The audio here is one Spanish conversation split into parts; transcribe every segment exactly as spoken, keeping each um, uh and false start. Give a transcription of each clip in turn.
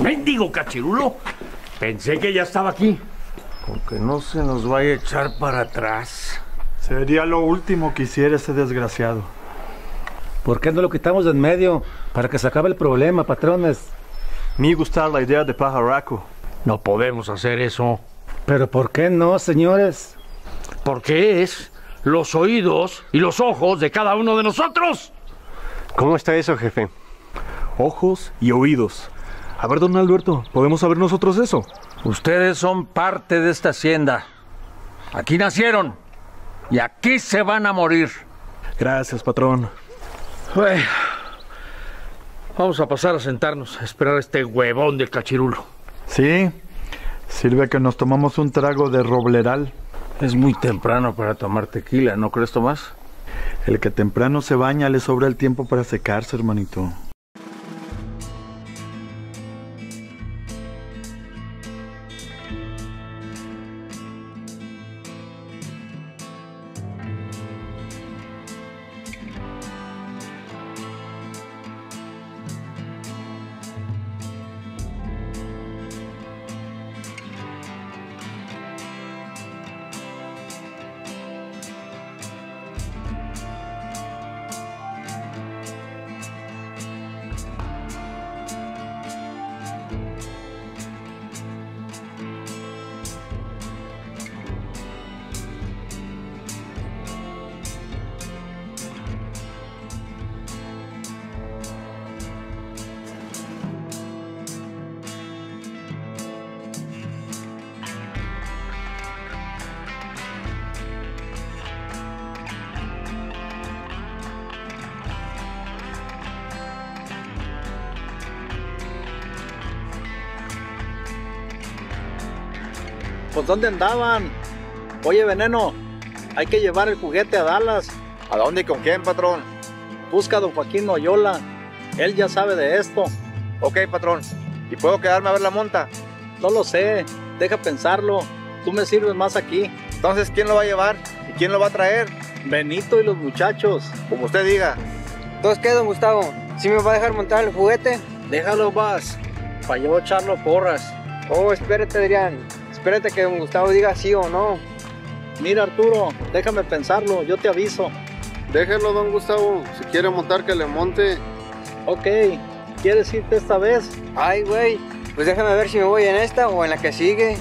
¡Mendigo cachirulo! Pensé que ya estaba aquí. Con que no se nos vaya a echar para atrás. Sería lo último que hiciera ese desgraciado. ¿Por qué no lo quitamos de en medio? Para que se acabe el problema, patrones. Me gusta la idea de Pajarraco. No podemos hacer eso. ¿Pero por qué no, señores? Porque es los oídos y los ojos de cada uno de nosotros. ¿Cómo está eso, jefe? Ojos y oídos. A ver, don Alberto, ¿podemos saber nosotros eso? Ustedes son parte de esta hacienda. Aquí nacieron y aquí se van a morir. Gracias, patrón. Bueno, vamos a pasar a sentarnos a esperar a este huevón del cachirulo. Sí, sirve que nos tomamos un trago de robleral. Es muy temprano para tomar tequila, ¿no crees, Tomás? El que temprano se baña le sobra el tiempo para secarse, hermanito. Pues ¿dónde andaban? Oye, Veneno, hay que llevar el juguete a Dallas. ¿A dónde y con quién, patrón? Busca a don Joaquín Noyola. Él ya sabe de esto. Ok, patrón. ¿Y puedo quedarme a ver la monta? No lo sé, deja pensarlo. Tú me sirves más aquí. Entonces, ¿quién lo va a llevar? ¿Y quién lo va a traer? Benito y los muchachos. Como usted diga. Entonces, ¿qué, don Gustavo? ¿Sí me va a dejar montar el juguete? Déjalo más, para yo echarlo porras. Oh, espérate, Adrián. Espérate que don Gustavo diga sí o no. Mira, Arturo, déjame pensarlo, yo te aviso. Déjelo, don Gustavo. Si quiere montar, que le monte. Ok, ¿quieres irte esta vez? Ay, güey, pues déjame ver si me voy en esta o en la que sigue.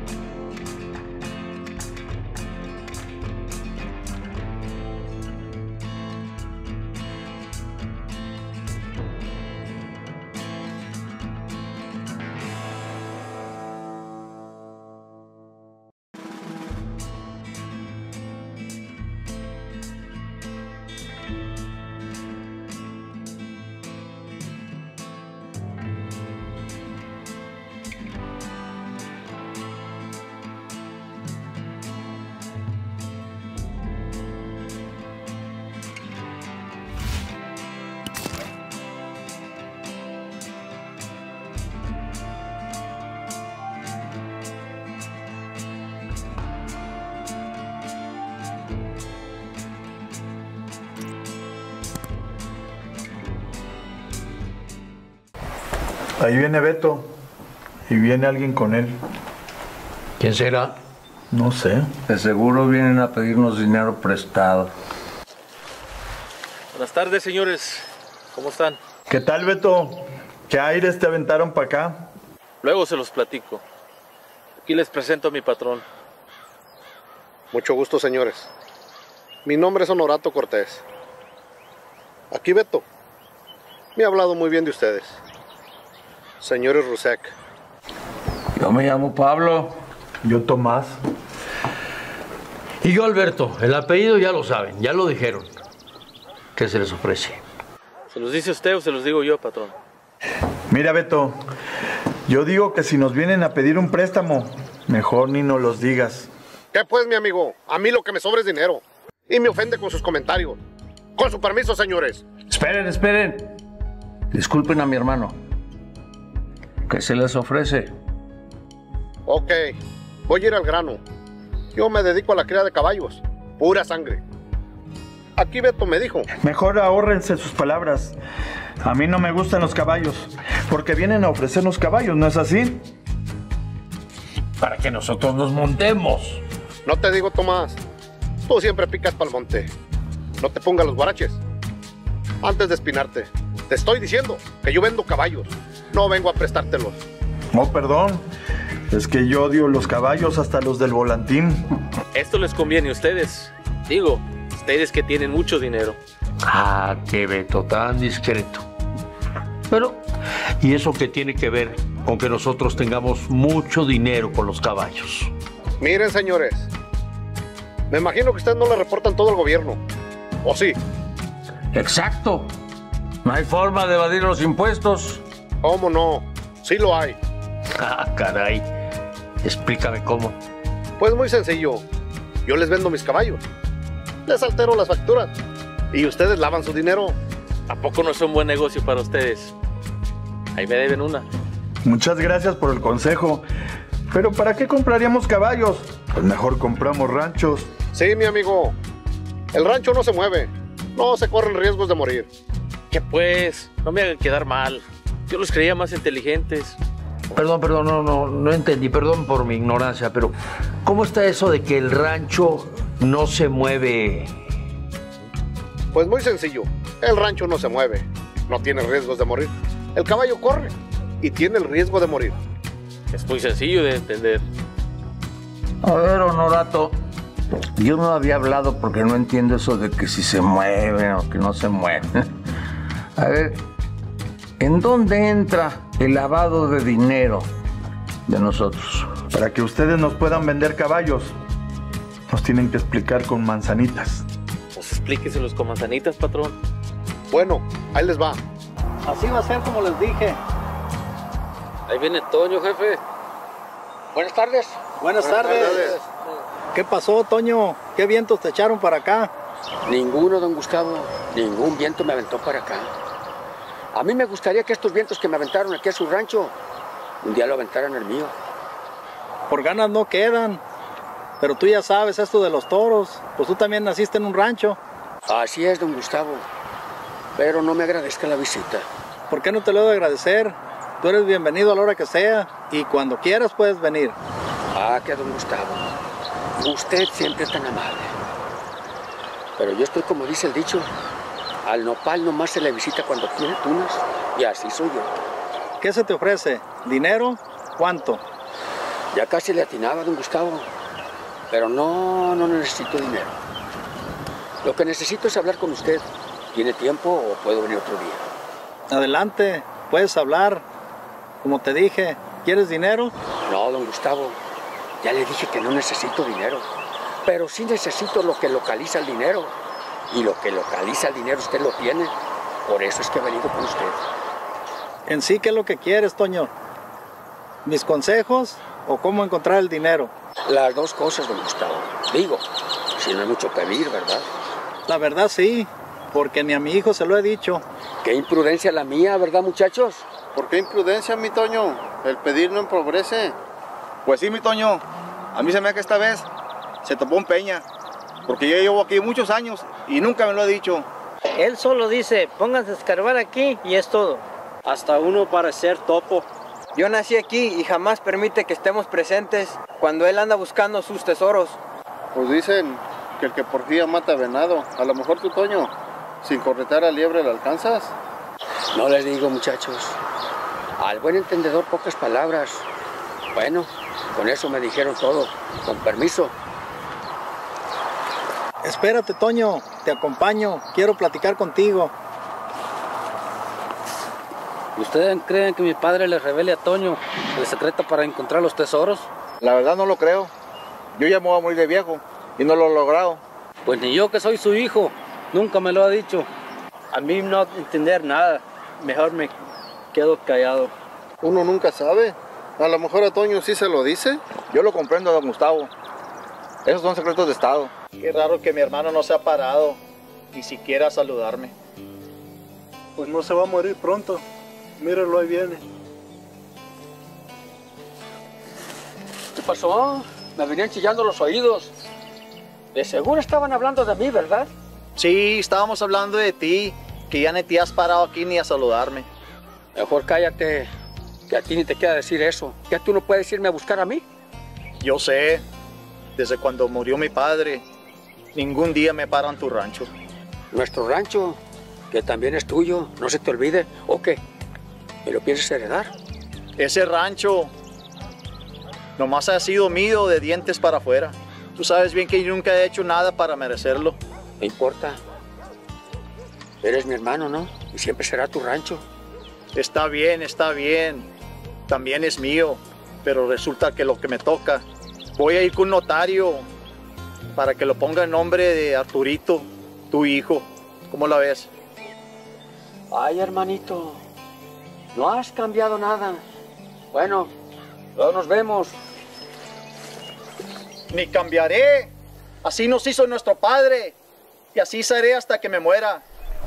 Ahí viene Beto. Y viene alguien con él. ¿Quién será? No sé. De seguro vienen a pedirnos dinero prestado. Buenas tardes, señores. ¿Cómo están? ¿Qué tal, Beto? ¿Qué aires te aventaron para acá? Luego se los platico. Aquí les presento a mi patrón. Mucho gusto, señores. Mi nombre es Honorato Cortés. Aquí Beto. Me ha hablado muy bien de ustedes. Señores Rusek. Yo me llamo Pablo. Yo Tomás. Y yo Alberto. El apellido ya lo saben, ya lo dijeron. ¿Qué se les ofrece? ¿Se los dice usted o se los digo yo, patrón? Mira, Beto, yo digo que si nos vienen a pedir un préstamo, mejor ni nos los digas. ¿Qué pues, mi amigo? A mí lo que me sobra es dinero. Y me ofende con sus comentarios. Con su permiso, señores. Esperen, esperen. Disculpen a mi hermano. ¿Qué se les ofrece? Ok, voy a ir al grano. Yo me dedico a la cría de caballos. Pura sangre. Aquí Beto me dijo. Mejor ahórrense sus palabras. A mí no me gustan los caballos, porque vienen a ofrecernos caballos, ¿no es así? Para que nosotros nos montemos. No te digo, Tomás. Tú siempre picas pa'l monte. No te pongas los guaraches. Antes de espinarte, te estoy diciendo que yo vendo caballos. No vengo a prestártelos. Oh, perdón. Es que yo odio los caballos, hasta los del volantín. Esto les conviene a ustedes. Digo, ustedes que tienen mucho dinero. Ah, qué Beto, tan discreto. Pero, ¿y eso qué tiene que ver con que nosotros tengamos mucho dinero con los caballos? Miren, señores. Me imagino que ustedes no le reportan todo al gobierno. ¿O sí? Exacto. No hay forma de evadir los impuestos. ¿Cómo no? Sí lo hay. Ah, caray. Explícame cómo. Pues muy sencillo. Yo les vendo mis caballos. Les altero las facturas. Y ustedes lavan su dinero. ¿A poco no es un buen negocio para ustedes? Ahí me deben una. Muchas gracias por el consejo. Pero ¿para qué compraríamos caballos? Pues mejor compramos ranchos. Sí, mi amigo. El rancho no se mueve. No se corren riesgos de morir. Que pues, no me hagan quedar mal. Yo los creía más inteligentes. Perdón, perdón, no, no, no entendí, perdón por mi ignorancia, pero ¿cómo está eso de que el rancho no se mueve? Pues muy sencillo. El rancho no se mueve. No tiene riesgos de morir. El caballo corre y tiene el riesgo de morir. Es muy sencillo de entender. A ver, Honorato, yo no había hablado porque no entiendo eso de que si se mueven o que no se mueven. A ver, ¿en dónde entra el lavado de dinero de nosotros? Para que ustedes nos puedan vender caballos, nos tienen que explicar con manzanitas. Pues explíqueselos con manzanitas, patrón. Bueno, ahí les va. Así va a ser como les dije. Ahí viene Toño, jefe. Buenas tardes. Buenas, tardes. tardes. ¿Qué pasó, Toño? ¿Qué vientos te echaron para acá? Ninguno, don Gustavo. Ningún viento me aventó para acá. A mí me gustaría que estos vientos que me aventaron aquí a su rancho, un día lo aventaran el mío. Por ganas no quedan. Pero tú ya sabes esto de los toros. Pues tú también naciste en un rancho. Así es, don Gustavo. Pero no me agradezca la visita. ¿Por qué no te lo he de agradecer? Tú eres bienvenido a la hora que sea. Y cuando quieras puedes venir. Ah, que don Gustavo. Usted siempre es tan amable. Pero yo estoy como dice el dicho. Al nopal nomás se le visita cuando tiene tunas. Y así soy yo. ¿Qué se te ofrece? ¿Dinero? ¿Cuánto? Ya casi le atinaba, don Gustavo. Pero no, no necesito dinero. Lo que necesito es hablar con usted. ¿Tiene tiempo o puedo venir otro día? Adelante, puedes hablar. Como te dije, ¿quieres dinero? No, don Gustavo. Ya le dije que no necesito dinero. Pero sí necesito lo que localiza el dinero. Y lo que localiza el dinero usted lo tiene. Por eso es que he venido con usted. En sí, ¿qué es lo que quieres, Toño? ¿Mis consejos o cómo encontrar el dinero? Las dos cosas, don Gustavo. Digo, si no hay mucho pedir, ¿verdad? La verdad sí, porque ni a mi hijo se lo he dicho. Qué imprudencia la mía, ¿verdad, muchachos? ¿Por qué imprudencia, mi Toño? El pedir no empobrece. Pues sí, mi Toño. A mí se me hace que esta vez se topó un peña. Porque yo llevo aquí muchos años y nunca me lo ha dicho. Él solo dice, pónganse a escarbar aquí y es todo. Hasta uno parecer topo. Yo nací aquí y jamás permite que estemos presentes cuando él anda buscando sus tesoros. Pues dicen que el que porfía mata venado. A lo mejor tú, Toño, sin corretar al liebre, ¿le alcanzas? No les digo, muchachos. Al buen entendedor, pocas palabras. Bueno, con eso me dijeron todo. Con permiso. Espérate, Toño, te acompaño. Quiero platicar contigo. ¿Ustedes creen que mi padre le revele a Toño el secreto para encontrar los tesoros? La verdad no lo creo. Yo ya me voy a morir de viejo y no lo he logrado. Pues ni yo que soy su hijo, nunca me lo ha dicho. A mí no entender nada, mejor me quedo callado. Uno nunca sabe. A lo mejor a Toño sí se lo dice. Yo lo comprendo, don Gustavo. Esos son secretos de Estado. Qué raro que mi hermano no se ha parado, ni siquiera a saludarme. Pues no se va a morir pronto. Míralo, ahí viene. ¿Qué pasó? Me venían chillando los oídos. De seguro estaban hablando de mí, ¿verdad? Sí, estábamos hablando de ti, que ya ni te has parado aquí ni a saludarme. Mejor cállate, que a ti ni te queda decir eso. ¿Ya tú no puedes irme a buscar a mí? Yo sé, desde cuando murió mi padre, ningún día me paran tu rancho. Nuestro rancho, que también es tuyo, no se te olvide, ¿o qué? ¿Me lo piensas heredar? Ese rancho nomás ha sido mío de dientes para afuera. Tú sabes bien que yo nunca he hecho nada para merecerlo. No importa. Eres mi hermano, ¿no? Y siempre será tu rancho. Está bien, está bien. También es mío. Pero resulta que lo que me toca, voy a ir con un notario para que lo ponga en nombre de Arturito, tu hijo. ¿Cómo la ves? Ay, hermanito, no has cambiado nada. Bueno, luego nos vemos. Ni cambiaré. Así nos hizo nuestro padre. Y así seré hasta que me muera.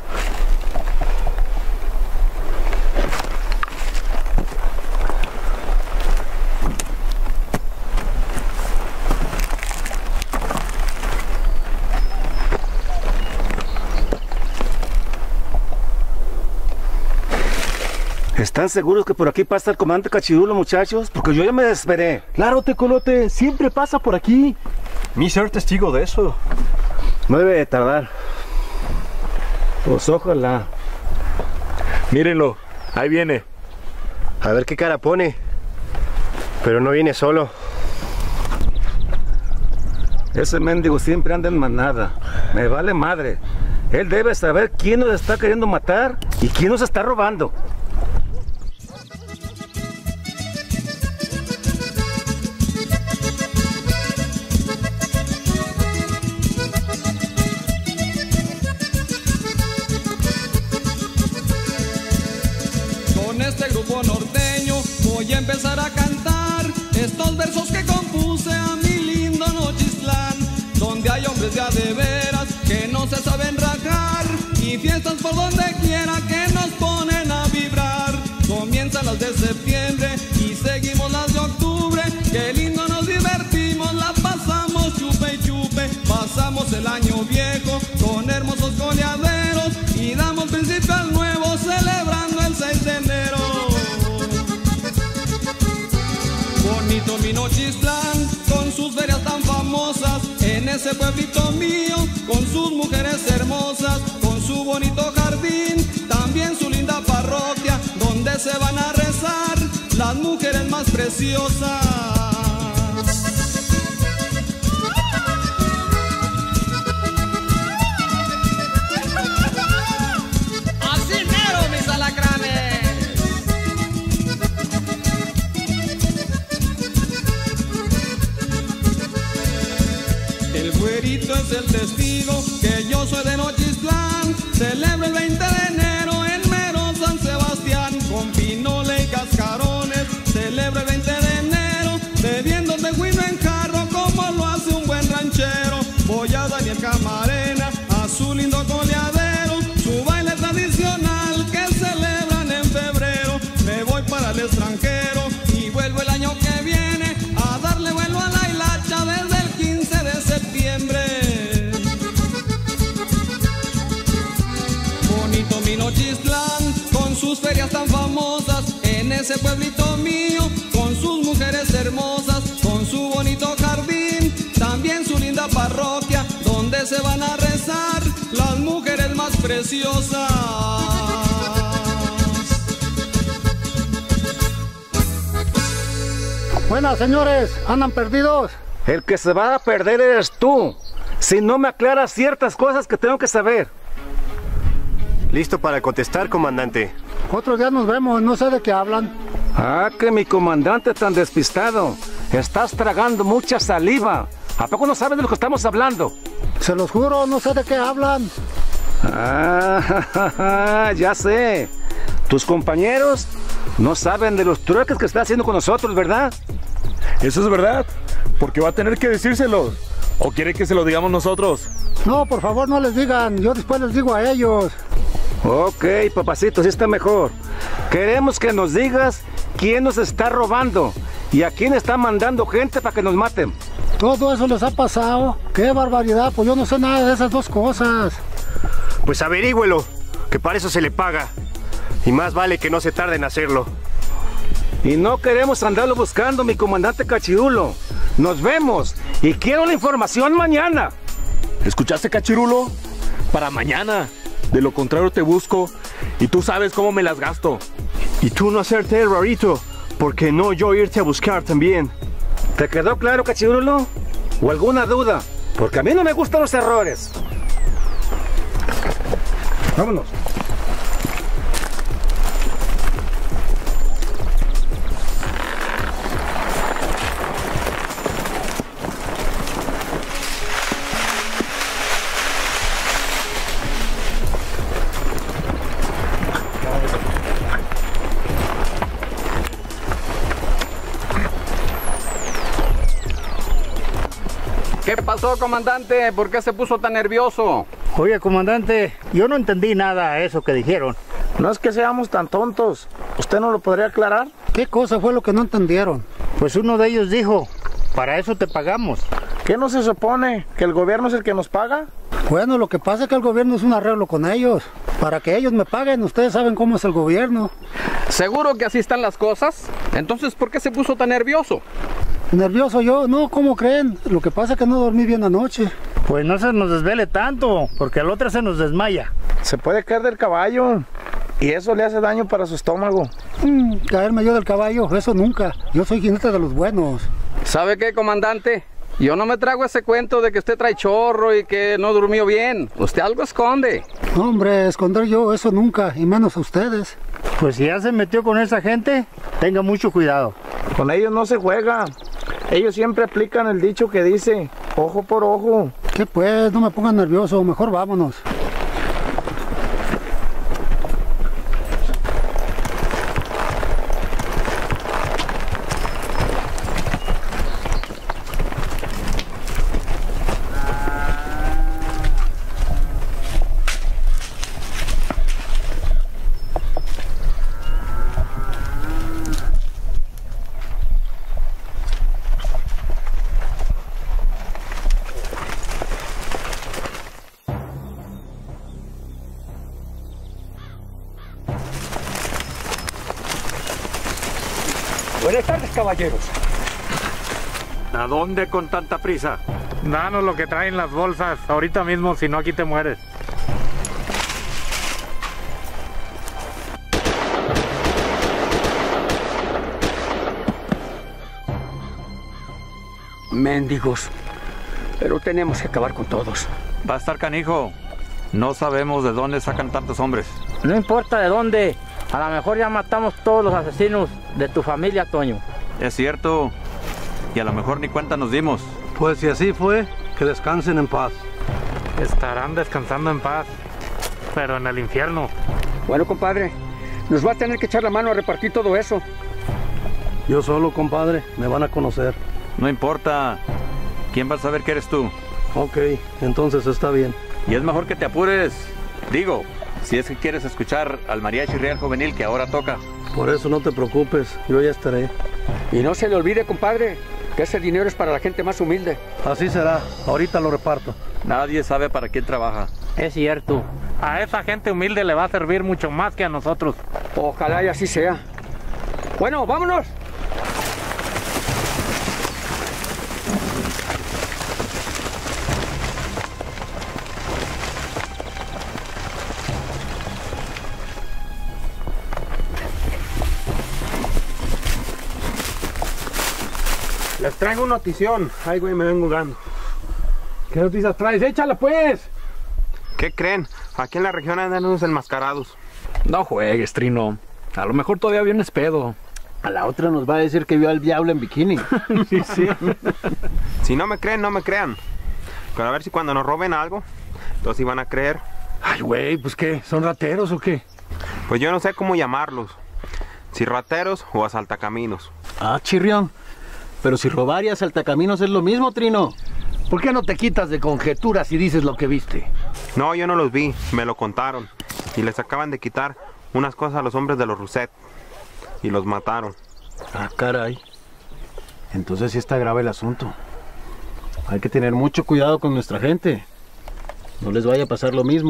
¿Están seguros que por aquí pasa el comandante Cachirulo, muchachos? Porque yo ya me desesperé. Claro, Tecolote, siempre pasa por aquí. Mi ser testigo de eso. No debe de tardar. Pues ojalá. Mírenlo, ahí viene. A ver qué cara pone. Pero no viene solo. Ese mendigo siempre anda en manada. Me vale madre. Él debe saber quién nos está queriendo matar y quién nos está robando. Voy a empezar a cantar estos versos que compuse a mi lindo Nochistlán, donde hay hombres de a de veras que no se saben rajar y fiestas por donde quiera que nos ponen a vibrar. Comienzan las de septiembre y seguimos las de octubre, qué lindo nos divertimos, la pasamos chupe y chupe. Pasamos el año viejo con hermosos coleaderos y damos principio al nuevo celebrando el seis de enero. Bonito mi Nochistlán, con sus ferias tan famosas, en ese pueblito mío, con sus mujeres hermosas, con su bonito jardín, también su linda parroquia, donde se van a rezar las mujeres más preciosas. Es el testigo que yo soy de Nochistlán. Celebro el veinte de enero en mero San Sebastián, con pinole y cascarones. Celebro el veinte de enero bebiendo tejuino en jarro, como lo hace un buen ranchero. Voy a Daniel Camarena, a su lindo coleadero, su baile tradicional que celebran en febrero. Me voy para el extranjero y vuelvo el año que viene a darle vuelo a la hilacha desde el quince de septiembre. Bonito mi Nochistlán, con sus ferias tan famosas, en ese pueblito mío, con sus mujeres hermosas, con su bonito jardín, también su linda parroquia, donde se van a rezar las mujeres más preciosas. Buenas, señores, ¿andan perdidos? El que se va a perder eres tú, si no me aclaras ciertas cosas que tengo que saber. Listo para contestar, comandante. Otro día nos vemos, no sé de qué hablan. Ah, que mi comandante tan despistado. Estás tragando mucha saliva. ¿A poco no sabes de lo que estamos hablando? Se los juro, no sé de qué hablan. Ah, ya sé. Tus compañeros no saben de los trueques que está haciendo con nosotros, ¿verdad? Eso es verdad, porque va a tener que decírselos. ¿O quiere que se lo digamos nosotros? No, por favor, no les digan. Yo después les digo a ellos. Ok, papacito, sí está mejor. Queremos que nos digas quién nos está robando y a quién está mandando gente para que nos maten. Todo eso les ha pasado. ¡Qué barbaridad! Pues yo no sé nada de esas dos cosas. Pues averígüelo, que para eso se le paga. Y más vale que no se tarde en hacerlo. Y no queremos andarlo buscando, mi comandante Cachirulo. Nos vemos y quiero la información mañana. ¿Escuchaste, Cachirulo? Para mañana. De lo contrario te busco y tú sabes cómo me las gasto. Y tú no hacerte el rarito, porque no yo irte a buscar también. ¿Te quedó claro, Cachirulo? ¿O alguna duda? Porque a mí no me gustan los errores. Vámonos. ¿Qué pasó, comandante? ¿Por qué se puso tan nervioso? Oye, comandante, yo no entendí nada a eso que dijeron. No es que seamos tan tontos. ¿Usted no lo podría aclarar? ¿Qué cosa fue lo que no entendieron? Pues uno de ellos dijo, para eso te pagamos. ¿Qué no se supone? ¿Que el gobierno es el que nos paga? Bueno, lo que pasa es que el gobierno es un arreglo con ellos. Para que ellos me paguen, ustedes saben cómo es el gobierno. ¿Seguro que así están las cosas? Entonces, ¿por qué se puso tan nervioso? ¿Nervioso yo? No, ¿cómo creen? Lo que pasa es que no dormí bien anoche. Pues no se nos desvele tanto, porque el otro se nos desmaya. Se puede caer del caballo y eso le hace daño para su estómago. Mm, caerme yo del caballo, eso nunca. Yo soy jinete de los buenos. ¿Sabe qué, comandante? Yo no me trago ese cuento de que usted trae chorro y que no durmió bien. Usted algo esconde. No, hombre, esconder yo eso nunca, y menos a ustedes. Pues si ya se metió con esa gente, tenga mucho cuidado. Con ellos no se juega. Ellos siempre aplican el dicho que dice, ojo por ojo. ¿Qué pues? No me pongan nervioso, mejor vámonos. Buenas tardes, caballeros. ¿A dónde con tanta prisa? Danos lo que traen las bolsas, ahorita mismo, si no aquí te mueres. Mendigos. Pero tenemos que acabar con todos. Va a estar canijo. No sabemos de dónde sacan tantos hombres. No importa de dónde. A lo mejor ya matamos todos los asesinos de tu familia, Toño. Es cierto. Y a lo mejor ni cuenta nos dimos. Pues si así fue, que descansen en paz. Estarán descansando en paz, pero en el infierno. Bueno, compadre, nos va a tener que echar la mano a repartir todo eso. Yo solo, compadre, me van a conocer. No importa. ¿Quién va a saber que eres tú? Ok, entonces está bien. Y es mejor que te apures. Digo, si es que quieres escuchar al Mariachi Real Juvenil que ahora toca. Por eso no te preocupes, yo ya estaré. Y no se le olvide, compadre, que ese dinero es para la gente más humilde. Así será, ahorita lo reparto. Nadie sabe para quién trabaja. Es cierto. A esa gente humilde le va a servir mucho más que a nosotros. Ojalá y así sea. Bueno, vámonos. Les traigo una notición. Ay, güey, me vengo jugando. ¿Qué noticias traes? ¡Échala, pues! ¿Qué creen? Aquí en la región andan unos enmascarados. No juegues, Trino. A lo mejor todavía vienes pedo. A la otra nos va a decir que vio al diablo en bikini. Sí, sí. Si no me creen, no me crean. Pero a ver si cuando nos roben algo, entonces iban a creer. Ay, güey, pues ¿qué? ¿Son rateros o qué? Pues yo no sé cómo llamarlos. Si rateros o asaltacaminos. Ah, chirrión. Pero si robar y asaltacaminos es lo mismo, Trino. ¿Por qué no te quitas de conjeturas y dices lo que viste? No, yo no los vi, me lo contaron. Y les acaban de quitar unas cosas a los hombres de los Rousset. Y los mataron. Ah, caray. Entonces sí está grave el asunto. Hay que tener mucho cuidado con nuestra gente. No les vaya a pasar lo mismo.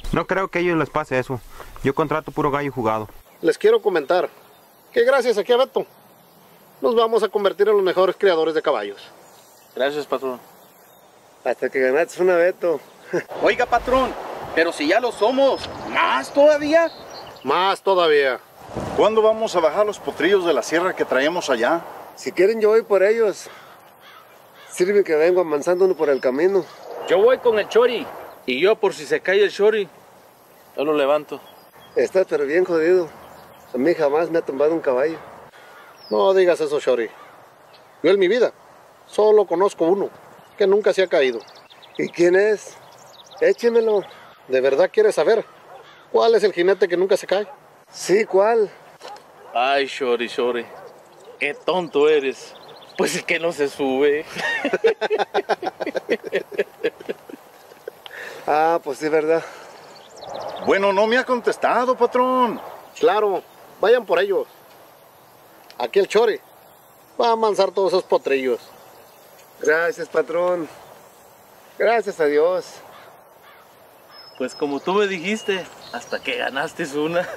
No creo que a ellos les pase eso. Yo contrato puro gallo jugado. Les quiero comentar que gracias aquí a Beto nos vamos a convertir en los mejores criadores de caballos. Gracias, patrón. Hasta que ganaste una, Beto. Oiga, patrón, pero si ya lo somos, ¿más todavía? Más todavía. ¿Cuándo vamos a bajar los potrillos de la sierra que traemos allá? Si quieren yo voy por ellos. Sirve que vengo amansando uno por el camino. Yo voy con el Chori. Y yo, por si se cae el Chori, yo lo levanto. Estás pero bien jodido. A mí jamás me ha tumbado un caballo. No digas eso, Chori. Yo en mi vida solo conozco uno que nunca se ha caído. ¿Y quién es? Échemelo. ¿De verdad quieres saber cuál es el jinete que nunca se cae? Sí, ¿cuál? Ay, Chori, Chori. Qué tonto eres. Pues es que no se sube. Ah, pues sí, verdad. Bueno, no me ha contestado, patrón. Claro, vayan por ellos. Aquí el Chori va a amansar todos esos potrillos. Gracias, patrón. Gracias a Dios. Pues como tú me dijiste, hasta que ganaste una.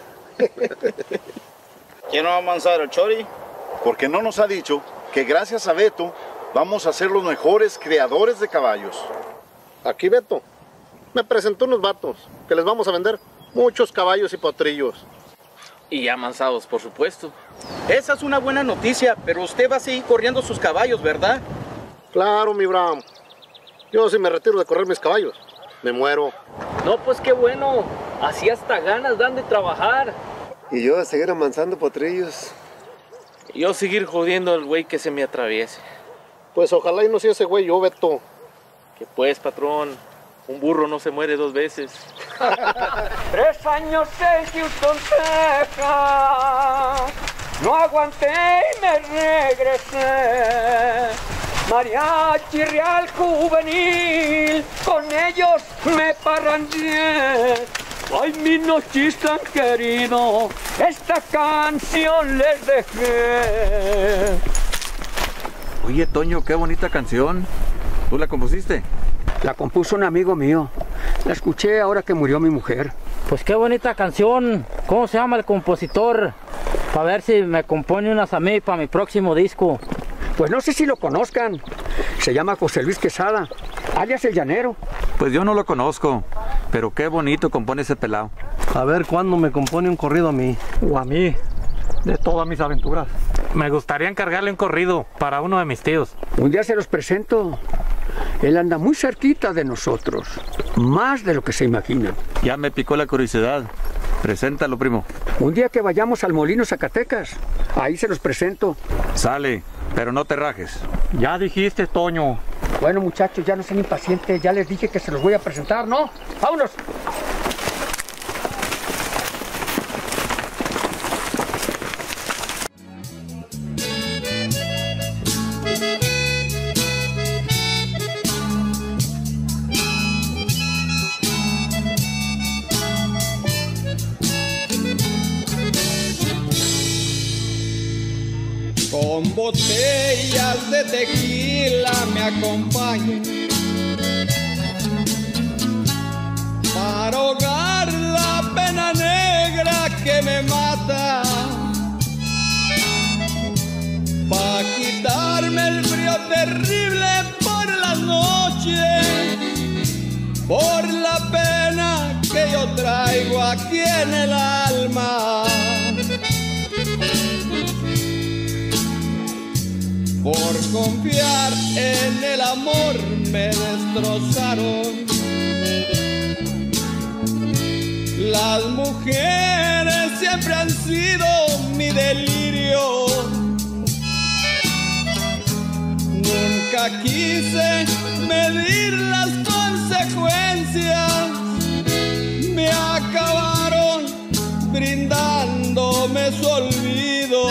¿Quién no va a amansar el Chori? Porque no nos ha dicho que gracias a Beto vamos a ser los mejores criadores de caballos. Aquí Beto me presentó unos vatos que les vamos a vender muchos caballos y potrillos. Y ya amansados, por supuesto. Esa es una buena noticia, pero usted va a seguir corriendo sus caballos, ¿verdad? Claro, mi Bram. Yo si me retiro de correr mis caballos, me muero. No, pues qué bueno. Así hasta ganas dan de trabajar. Y yo a seguir amansando potrillos. Y yo seguir jodiendo al güey que se me atraviese. Pues ojalá y no sea ese güey yo, Beto. Que pues, patrón, un burro no se muere dos veces. Tres años en Houston, Texas. No aguanté y me regresé. Mariachi Real Juvenil, con ellos me parrandié. Ay, mi noche tan querido, esta canción les dejé. Oye, Toño, qué bonita canción. ¿Tú la compusiste? La compuso un amigo mío. La escuché ahora que murió mi mujer. Pues qué bonita canción. ¿Cómo se llama el compositor? Para ver si me compone unas a mí para mi próximo disco. Pues no sé si lo conozcan. Se llama José Luis Quesada, alias El Llanero. Pues yo no lo conozco, pero qué bonito compone ese pelao. A ver cuándo me compone un corrido a mí. O a mí, de todas mis aventuras. Me gustaría encargarle un corrido para uno de mis tíos. Un día se los presento. Él anda muy cerquita de nosotros, más de lo que se imaginan. Ya me picó la curiosidad. Preséntalo, primo. Un día que vayamos al Molino Zacatecas, ahí se los presento. Sale, pero no te rajes. Ya dijiste, Toño. Bueno, muchachos, ya no sean impacientes. Ya les dije que se los voy a presentar, ¿no? ¡Vámonos! Con botellas de tequila me acompañan para ahogar la pena negra que me mata, para quitarme el frío terrible por las noches, por la pena que yo traigo aquí en el alma. Por confiar en el amor me destrozaron. Las mujeres siempre han sido mi delirio. Nunca quise medir las consecuencias. Me acabaron brindándome su olvido.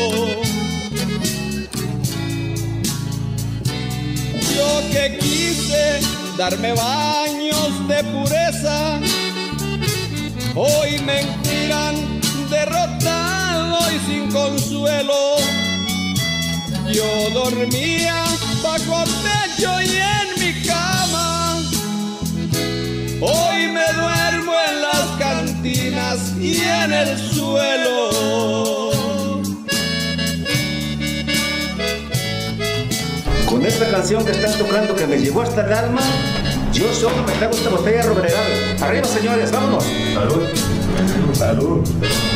Yo que quise darme baños de pureza, hoy me encuentran derrotado y sin consuelo. Yo dormía bajo techo y en mi cama, hoy me duermo en la cantinas y en el suelo. Con esta canción que están tocando que me llegó hasta el alma, yo solo me traigo esta botella Robreral. Arriba, señores, vámonos. Salud. Salud.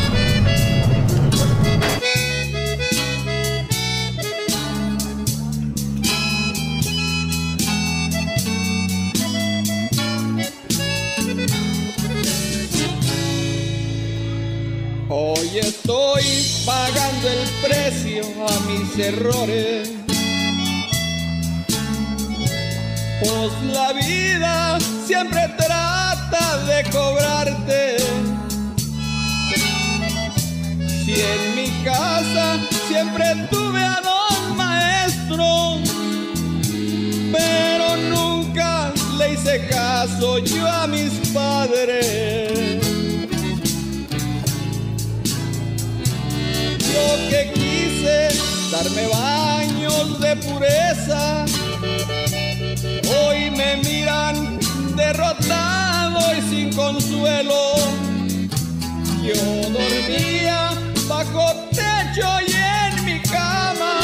Hoy estoy pagando el precio a mis errores, pues la vida siempre trata de cobrarte. Si en mi casa siempre tuve a dos maestros, pero nunca le hice caso yo a mis padres. Yo que quise darme baños de pureza, hoy me miran derrotado y sin consuelo. Yo dormía bajo techo y en mi cama,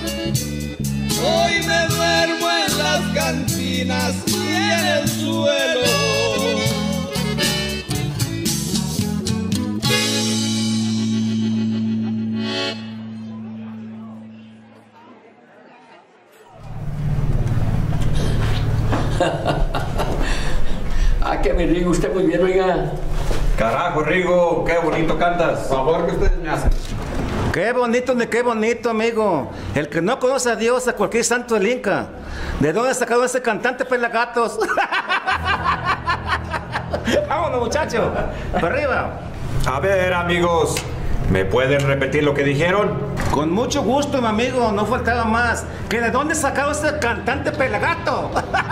hoy me duermo en las cantinas y en el suelo. Ah, que me Rigo, usted muy bien, oiga. Carajo, Rigo, qué bonito cantas. Por favor, que ustedes me hacen. Qué bonito, ni qué bonito, amigo. El que no conoce a Dios, a cualquier santo del Inca. ¿De dónde sacado ese cantante pelagatos? Vámonos, muchachos. Para arriba. A ver, amigos, ¿me pueden repetir lo que dijeron? Con mucho gusto, mi amigo, no faltaba más. ¿Que de dónde sacado ese cantante pelagato?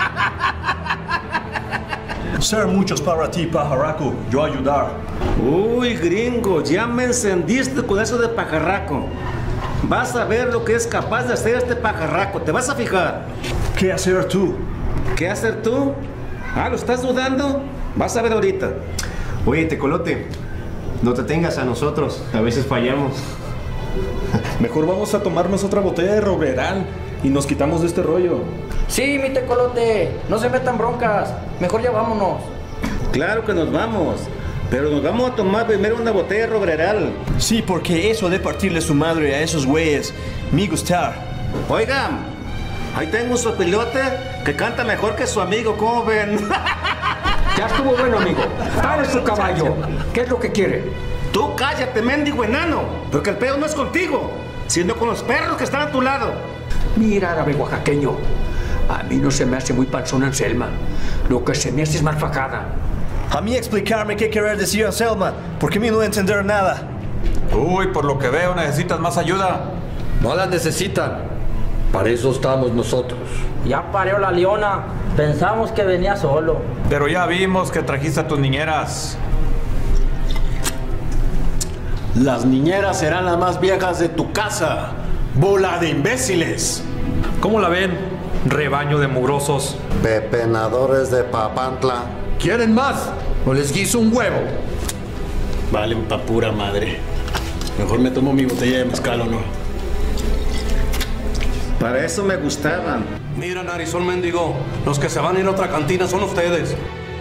Ser muchos para ti, pajarraco. Yo ayudar. Uy, gringo, ya me encendiste con eso de pajarraco. Vas a ver lo que es capaz de hacer este pajarraco. Te vas a fijar. ¿Qué hacer tú? ¿Qué hacer tú? Ah, ¿lo estás dudando? Vas a ver ahorita. Oye, Tecolote, no te tengas a nosotros. A veces fallamos. Mejor vamos a tomarnos otra botella de Robreral y nos quitamos de este rollo. Sí, mi Tecolote, no se metan broncas. Mejor ya vámonos. Claro que nos vamos, pero nos vamos a tomar primero una botella de Robreral. Sí, porque eso de partirle su madre a esos güeyes, me gustar. Oigan, ahí tengo un sopilote que canta mejor que su amigo, ¿cómo ven? Ya estuvo bueno, amigo. Pare su caballo. ¿Qué es lo que quiere? Tú cállate, mendigo enano, porque el pedo no es contigo, sino con los perros que están a tu lado. Mira, árabe oaxaqueño, a mí no se me hace muy panzón Anselma. Lo que se me hace es mal fajada. A mí explicarme qué querer decir Anselma, porque a mí no entender nada. Uy, por lo que veo necesitas más ayuda. No la necesitan. Para eso estamos nosotros. Ya pareó la leona. Pensamos que venía solo. Pero ya vimos que trajiste a tus niñeras. Las niñeras serán las más viejas de tu casa. ¡Bola de imbéciles! ¿Cómo la ven? Rebaño de mugrosos. Pepenadores de Papantla. ¿Quieren más? ¿O les guiso un huevo? Valen pa' pura madre. Mejor me tomo mi botella de mezcal, ¿o no? Para eso me gustaban. Mira, narizón mendigo, los que se van a ir a otra cantina son ustedes.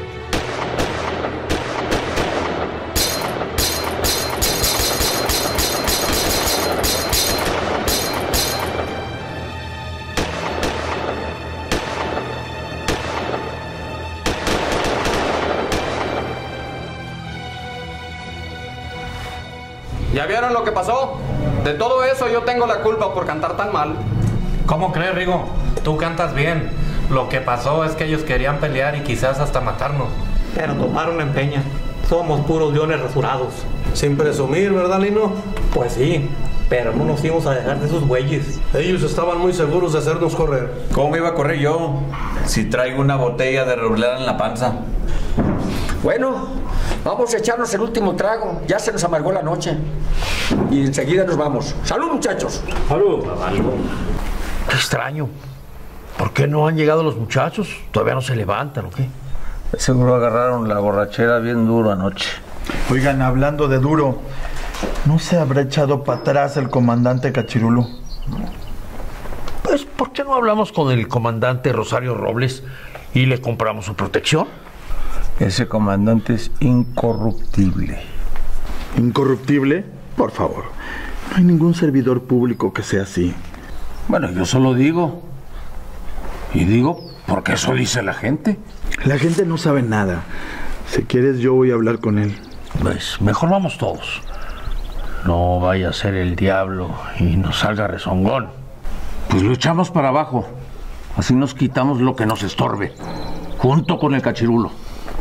¿Ya vieron lo que pasó? De todo eso yo tengo la culpa por cantar tan mal. ¿Cómo crees, Rigo? Tú cantas bien. Lo que pasó es que ellos querían pelear y quizás hasta matarnos. Pero tomaron empeño. Somos puros leones rasurados. Sin presumir, ¿verdad, Lino? Pues sí, pero no nos íbamos a dejar de esos güeyes. Ellos estaban muy seguros de hacernos correr. ¿Cómo iba a correr yo? Si traigo una botella de Robreral en la panza. Bueno, vamos a echarnos el último trago. Ya se nos amargó la noche. Y enseguida nos vamos. ¡Salud, muchachos! ¡Salud! Qué extraño. ¿Por qué no han llegado los muchachos? ¿Todavía no se levantan o qué? Seguro agarraron la borrachera bien duro anoche. Oigan, hablando de duro, ¿no se habrá echado para atrás el comandante Cachirulo? Pues, ¿por qué no hablamos con el comandante Rosario Robles y le compramos su protección? Ese comandante es incorruptible. ¿Incorruptible? Por favor. No hay ningún servidor público que sea así. Bueno, yo solo digo. Y digo porque eso dice la gente. La gente no sabe nada. Si quieres, yo voy a hablar con él. Pues mejor vamos todos. No vaya a ser el diablo y nos salga rezongón. Pues lo echamos para abajo. Así nos quitamos lo que nos estorbe. Junto con el Cachirulo.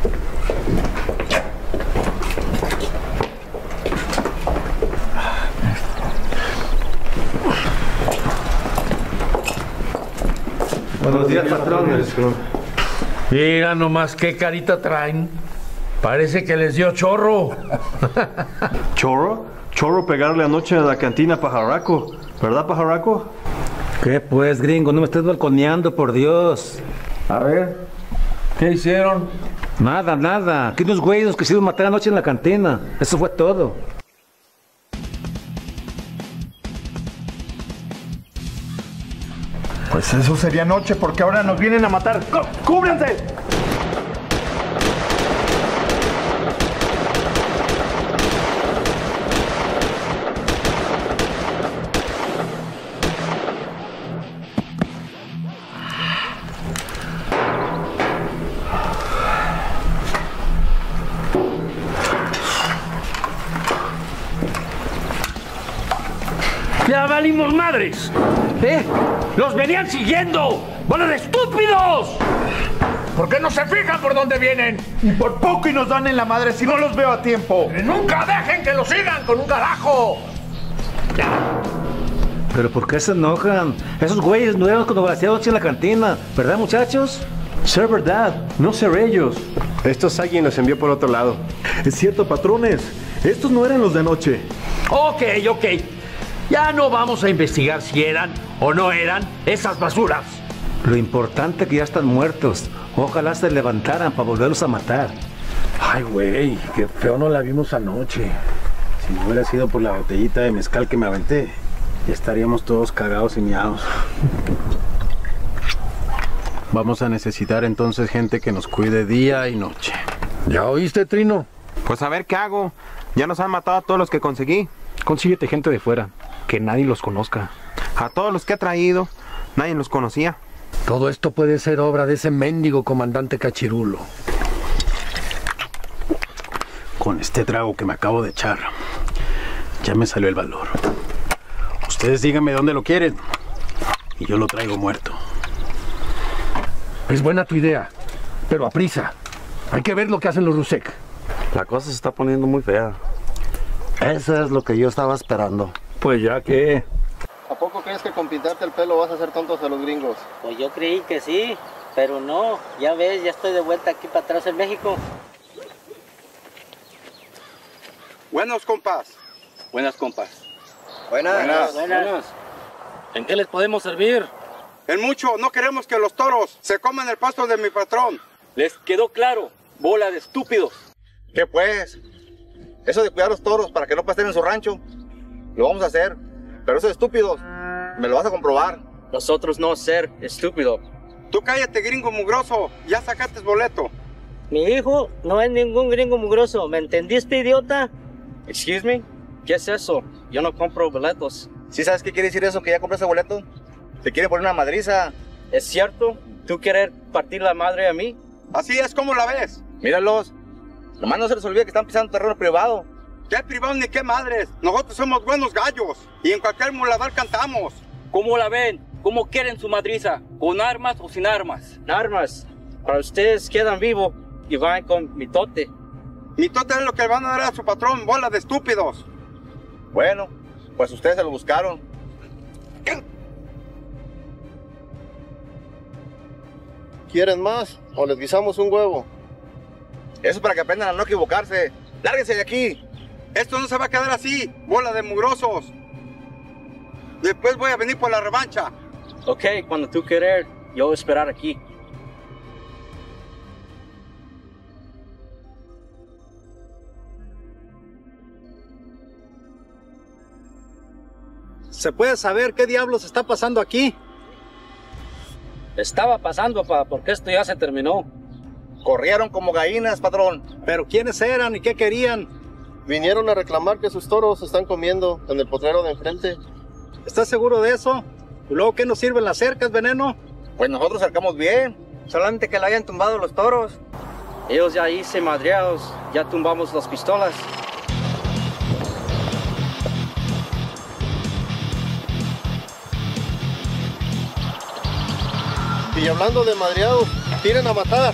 Buenos días, patrones. Mira nomás qué carita traen. Parece que les dio chorro. ¿Chorro? Chorro pegarle anoche a la cantina a Pajarraco. ¿Verdad, Pajarraco? ¿Qué pues, gringo? No me estés balconeando, por Dios. A ver, ¿qué hicieron? Nada, nada. Aquí unos güeyes que se iban a matar anoche en la cantina. Eso fue todo. Pues eso sería anoche, porque ahora nos vienen a matar. ¡Cúbranse! ¡Ya valimos madres! ¿Eh? ¡Los venían siguiendo! ¡Bola de estúpidos! ¿Por qué no se fijan por dónde vienen? Y por poco y nos dan en la madre si no los veo a tiempo. ¡Nunca dejen que los sigan con un carajo! ¿Pero por qué se enojan? Esos güeyes nuevos cuando vaciaron anoche en la cantina. ¿Verdad, muchachos? Ser verdad, no ser ellos. Estos alguien los envió por otro lado. Es cierto, patrones. Estos no eran los de anoche. Ok, ok. Ya no vamos a investigar si eran o no eran esas basuras. Lo importante es que ya están muertos. Ojalá se levantaran para volverlos a matar. Ay, güey, qué feo no la vimos anoche. Si no hubiera sido por la botellita de mezcal que me aventé, ya estaríamos todos cagados y miados. Vamos a necesitar entonces gente que nos cuide día y noche. ¿Ya oíste, Trino? Pues a ver qué hago. Ya nos han matado a todos los que conseguí. Consíguete gente de fuera, que nadie los conozca. A todos los que he traído, nadie los conocía. Todo esto puede ser obra de ese mendigo comandante Cachirulo. Con este trago que me acabo de echar, ya me salió el valor. Ustedes díganme dónde lo quieren y yo lo traigo muerto. Es buena tu idea, pero a prisa. Hay que ver lo que hacen los Rusek. La cosa se está poniendo muy fea. Eso es lo que yo estaba esperando. Pues ya que... ¿A poco crees que con pintarte el pelo vas a hacer tontos a los gringos? Pues yo creí que sí, pero no. Ya ves, ya estoy de vuelta aquí para atrás en México. Buenos compas. Buenas, compas. Buenas. Buenas. Buenas. ¿En qué les podemos servir? En mucho, no queremos que los toros se coman el pasto de mi patrón. ¿Les quedó claro? Bola de estúpidos. ¿Qué pues? Eso de cuidar los toros para que no pasten en su rancho, lo vamos a hacer. Pero esos estúpidos, me lo vas a comprobar. Nosotros no ser estúpido. Tú cállate, gringo mugroso. Ya sacaste boleto. Mi hijo no es ningún gringo mugroso. ¿Me entendiste, idiota? Excuse me? ¿Qué es eso? Yo no compro boletos. ¿Sí sabes qué quiere decir eso, que ya compraste boleto? Te quiere poner una madriza. ¿Es cierto? ¿Tú quieres partir la madre a mí? Así es, ¿cómo la ves? Míralos. Nomás no se les olvide que están pisando terreno privado. ¿Qué privado ni qué madres? Nosotros somos buenos gallos y en cualquier muladar cantamos. ¿Cómo la ven? ¿Cómo quieren su madriza? ¿Con armas o sin armas? Armas. Para ustedes quedan vivos y van con mitote. Mitote es lo que van a dar a su patrón, bola de estúpidos. Bueno, pues ustedes se lo buscaron. ¿Quieren más o les guisamos un huevo? Eso es para que aprendan a no equivocarse. ¡Lárguense de aquí! Esto no se va a quedar así, bola de mugrosos. Después voy a venir por la revancha. Ok, cuando tú quieras, yo voy a esperar aquí. ¿Se puede saber qué diablos está pasando aquí? Estaba pasando, pa, porque esto ya se terminó. Corrieron como gallinas, patrón. ¿Pero quiénes eran y qué querían? Vinieron a reclamar que sus toros se están comiendo en el potrero de enfrente. ¿Estás seguro de eso? ¿Y luego qué nos sirven las cercas, Veneno? Pues nosotros cercamos bien. Solamente que le hayan tumbado los toros. Ellos ya hice madreados, ya tumbamos las pistolas. Y hablando de madreados, tiren a matar.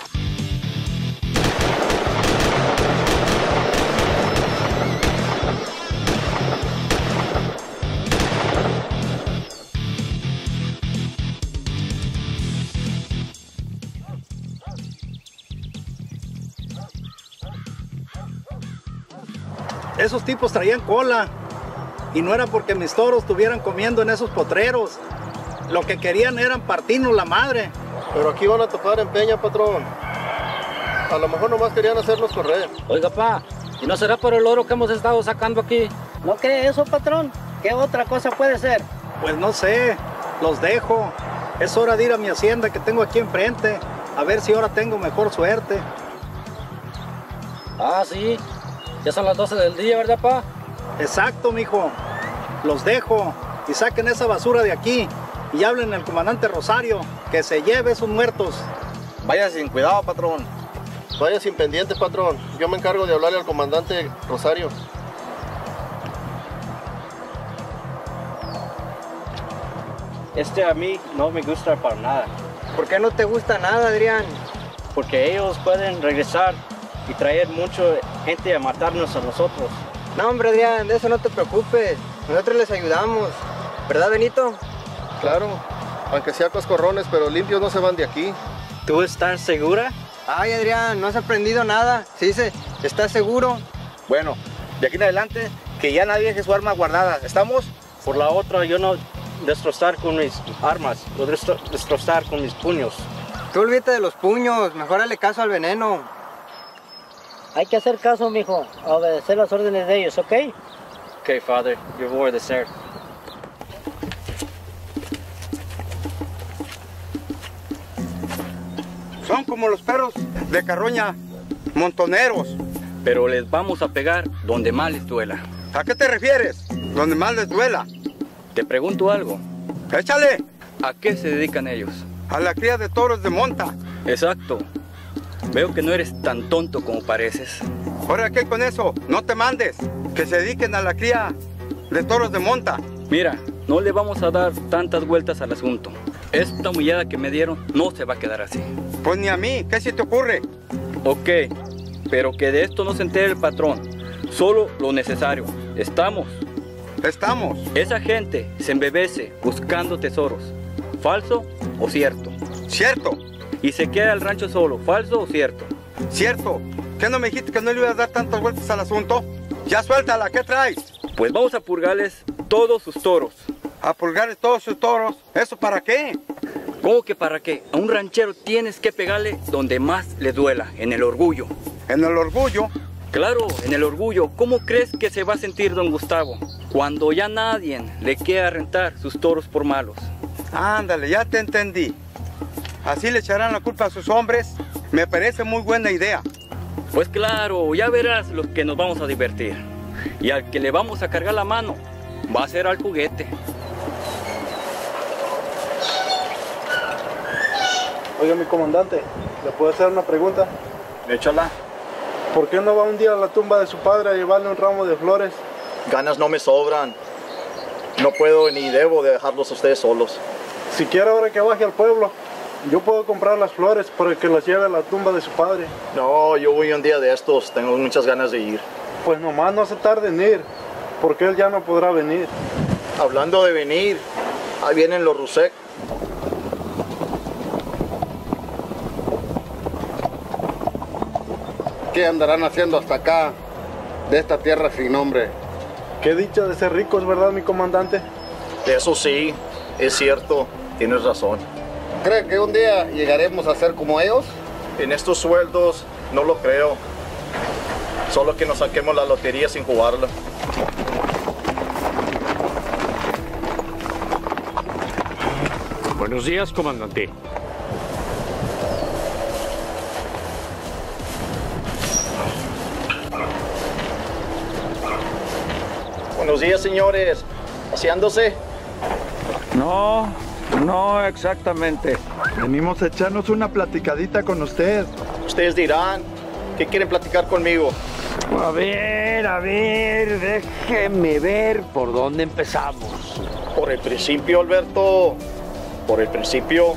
Esos tipos traían cola. Y no era porque mis toros estuvieran comiendo en esos potreros. Lo que querían eran partirnos la madre. Pero aquí van a topar en peña, patrón. A lo mejor nomás querían hacernos correr. Oiga, pa, ¿y no será por el oro que hemos estado sacando aquí? ¿No cree eso, patrón? ¿Qué otra cosa puede ser? Pues no sé, los dejo. Es hora de ir a mi hacienda que tengo aquí enfrente. A ver si ahora tengo mejor suerte. Ah, sí. Ya son las doce del día, ¿verdad, pa? Exacto, mijo. Los dejo y saquen esa basura de aquí. Y hablen al comandante Rosario, que se lleve esos muertos. Vaya sin cuidado, patrón. Vaya sin pendiente, patrón. Yo me encargo de hablarle al comandante Rosario. Este a mí no me gusta para nada. ¿Por qué no te gusta nada, Adrián? Porque ellos pueden regresar y traer mucha gente a matarnos a nosotros. No, hombre, Adrián, de eso no te preocupes. Nosotros les ayudamos. ¿Verdad, Benito? Claro, aunque sea coscorrones, pero limpios no se van de aquí. ¿Tú estás segura? Ay, Adrián, no has aprendido nada. Se dice, ¿estás seguro? Bueno, de aquí en adelante, que ya nadie deje su arma guardada. ¿Estamos? Por la otra, yo no destrozar con mis armas, lo destro destrozar con mis puños. Tú olvídate de los puños, mejor dale caso al veneno. Hay que hacer caso, mijo, a obedecer las órdenes de ellos, ¿ok? Ok, Father, yo voy a obedecer. Son como los perros de carroña, montoneros. Pero les vamos a pegar donde más les duela. ¿A qué te refieres? ¿Donde más les duela? Te pregunto algo. ¡Échale! ¿A qué se dedican ellos? A la cría de toros de monta. Exacto. Veo que no eres tan tonto como pareces. ¿Ahora qué con eso? No te mandes. Que se dediquen a la cría de toros de monta. Mira, no le vamos a dar tantas vueltas al asunto. Esta humillada que me dieron no se va a quedar así. Pues ni a mí, ¿qué se te ocurre? Ok, pero que de esto no se entere el patrón. Solo lo necesario. ¿Estamos? Estamos. Esa gente se embebece buscando tesoros. ¿Falso o cierto? Cierto. Y se queda el rancho solo. ¿Falso o cierto? Cierto. ¿Qué no me dijiste que no le ibas a dar tantas vueltas al asunto? Ya suéltala, ¿qué traes? Pues vamos a purgarles todos sus toros. ¿A purgarles todos sus toros? ¿Eso para qué? ¿Cómo que para qué? A un ranchero tienes que pegarle donde más le duela, en el orgullo. ¿En el orgullo? Claro, en el orgullo. ¿Cómo crees que se va a sentir don Gustavo cuando ya nadie le quiera rentar sus toros por malos? Ándale, ya te entendí. Así le echarán la culpa a sus hombres. Me parece muy buena idea. Pues claro, ya verás lo que nos vamos a divertir. Y al que le vamos a cargar la mano va a ser al juguete. Oiga, mi comandante, ¿le puedo hacer una pregunta? Échala. ¿Por qué no va un día a la tumba de su padre a llevarle un ramo de flores? Ganas no me sobran. No puedo ni debo de dejarlos a ustedes solos. Si quiere ahora que baje al pueblo, yo puedo comprar las flores para que las lleve a la tumba de su padre. No, yo voy un día de estos, tengo muchas ganas de ir. Pues nomás no se tarde en ir, porque él ya no podrá venir. Hablando de venir, ahí vienen los Rusek. ¿Qué andarán haciendo hasta acá, de esta tierra sin nombre? Qué dicha de ser ricos, ¿verdad, mi comandante? Eso sí, es cierto, tienes razón. ¿Cree que un día llegaremos a ser como ellos? En estos sueldos, no lo creo. Solo que nos saquemos la lotería sin jugarla. Buenos días, comandante. Buenos días, señores. ¿Paseándose? No, no exactamente. Venimos a echarnos una platicadita con usted. Ustedes dirán, ¿qué quieren platicar conmigo? A ver, a ver, déjeme ver por dónde empezamos. Por el principio, Alberto. Por el principio.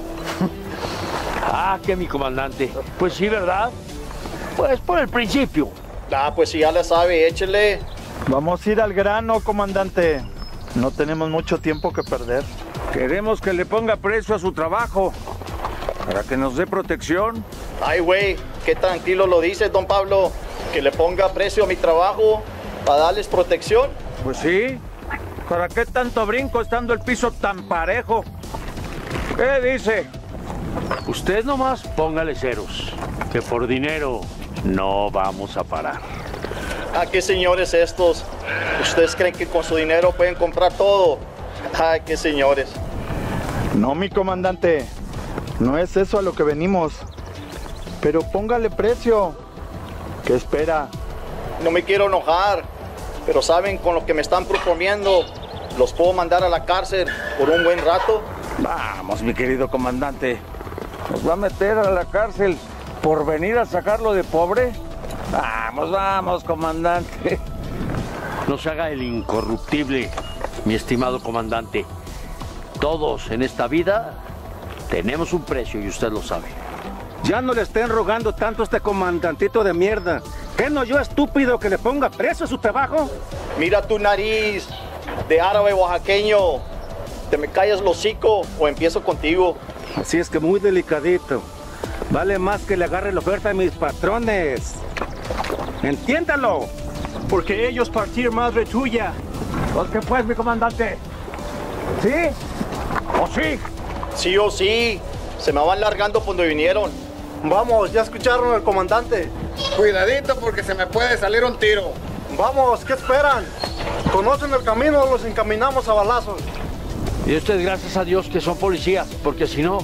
Ah, que mi comandante. Pues sí, ¿verdad? Pues por el principio. Ah, pues si ya la sabe, échele. Vamos a ir al grano, comandante. No tenemos mucho tiempo que perder. Queremos que le ponga precio a su trabajo, para que nos dé protección. Ay, güey, qué tranquilo lo dices, don Pablo. Que le ponga precio a mi trabajo para darles protección. Pues sí. ¿Para qué tanto brinco estando el piso tan parejo? ¿Qué dice? Usted nomás póngale ceros, que por dinero no vamos a parar. ¿A qué señores estos? ¿Ustedes creen que con su dinero pueden comprar todo? Ay, qué señores. No, mi comandante. No es eso a lo que venimos. Pero póngale precio. ¿Qué espera? No me quiero enojar, pero saben, con lo que me están proponiendo, los puedo mandar a la cárcel por un buen rato. Vamos, mi querido comandante. ¿Nos va a meter a la cárcel por venir a sacarlo de pobre? Vamos, vamos, comandante. No se haga el incorruptible, mi estimado comandante. Todos en esta vida tenemos un precio y usted lo sabe. Ya no le estén rogando tanto a este comandantito de mierda. ¿Qué no yo estúpido que le ponga precio a su trabajo? Mira tu nariz de árabe oaxaqueño. ¿Te me callas el hocico o empiezo contigo? Así es que muy delicadito. Vale más que le agarre la oferta a mis patrones. ¡Entiéndalo! Porque ellos partir madre tuya. ¿Por qué pues, mi comandante? ¿Sí? ¿O sí? Sí o sí. Se me van largando cuando vinieron. Vamos, ya escucharon al comandante. Cuidadito porque se me puede salir un tiro. Vamos, ¿qué esperan? Conocen el camino, los encaminamos a balazos. Y ustedes, gracias a Dios, que son policías, porque si no,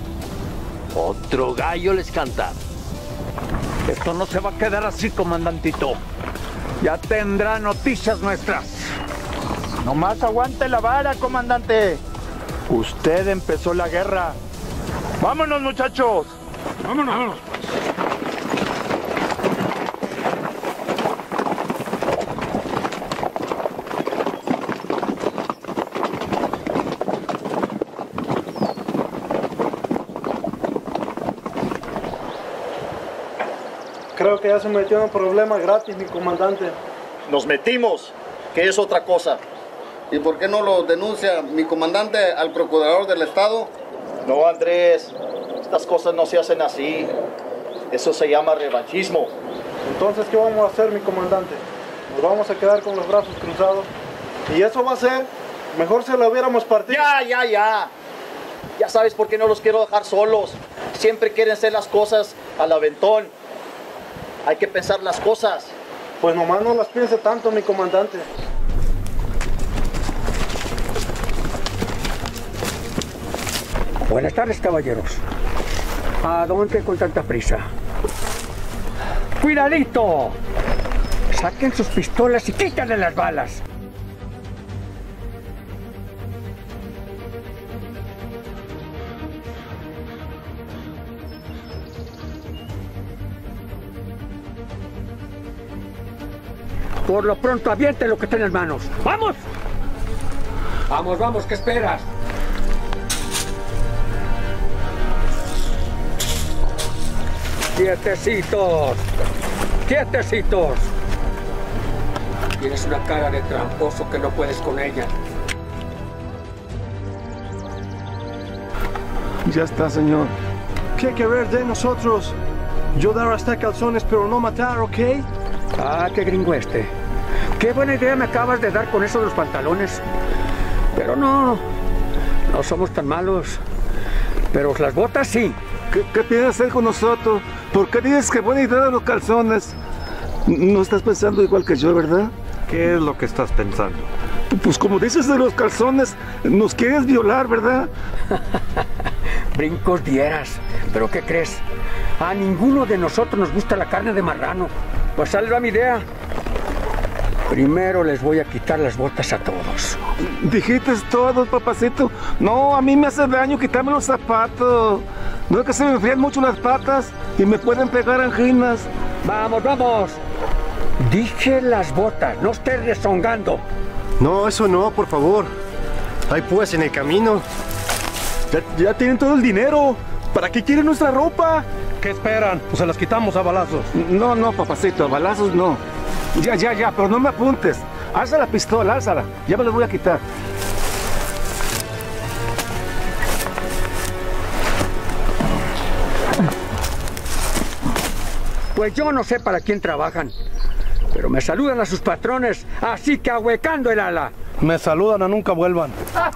otro gallo les canta. Esto no se va a quedar así, comandantito. Ya tendrá noticias nuestras. Nomás aguante la vara, comandante. Usted empezó la guerra. ¡Vámonos, muchachos! ¡Vámonos, vámonos! Creo que ya se metió en un problema gratis, mi comandante. Nos metimos, que es otra cosa. ¿Y por qué no lo denuncia mi comandante al procurador del estado? No, Andrés, estas cosas no se hacen así. Eso se llama revanchismo. Entonces, ¿qué vamos a hacer, mi comandante? ¿Nos vamos a quedar con los brazos cruzados? ¿Y eso va a ser? Mejor se lo hubiéramos partido. Ya, ya, ya. Ya sabes por qué no los quiero dejar solos. Siempre quieren hacer las cosas al aventón. Hay que pensar las cosas. Pues nomás no las piense tanto, mi comandante. Buenas tardes, caballeros. ¿A dónde con tanta prisa? ¡Cuidadito! Saquen sus pistolas y quítenle las balas. Por lo pronto, aviente lo que está en las manos. ¡Vamos! Vamos, vamos, ¿qué esperas? ¡Quietecitos! ¡Quietecitos! Tienes una cara de tramposo que no puedes con ella. Ya está, señor. ¿Qué querer de nosotros? Yo dar hasta calzones, pero no matar, ¿ok? Ah, qué gringo este. Qué buena idea me acabas de dar con eso de los pantalones. Pero no, no somos tan malos. Pero las botas sí. ¿Qué, qué piensas hacer con nosotros? ¿Por qué dices que buena idea de los calzones? No estás pensando igual que yo, ¿verdad? ¿Qué es lo que estás pensando? Pues como dices de los calzones, nos quieres violar, ¿verdad? Brincos dieras. ¿Pero qué crees? A ninguno de nosotros nos gusta la carne de marrano. Pues sale mi idea. Primero les voy a quitar las botas a todos. Dijiste todos, papacito. No, a mí me hace daño quitarme los zapatos. No es que se me enfrían mucho las patas y me pueden pegar anginas. Vamos, vamos. Dije las botas, no estés rezongando. No, eso no, por favor. Hay púas en el camino. Ya, ya tienen todo el dinero. ¿Para qué quieren nuestra ropa? ¿Qué esperan? Pues se las quitamos a balazos. No, no, papacito, a balazos no. Ya, ya, ya, pero no me apuntes. Alza la pistola, álzala. Ya me la voy a quitar. Pues yo no sé para quién trabajan, pero me saludan a sus patrones, así que ahuecando el ala. Me saludan a nunca vuelvan.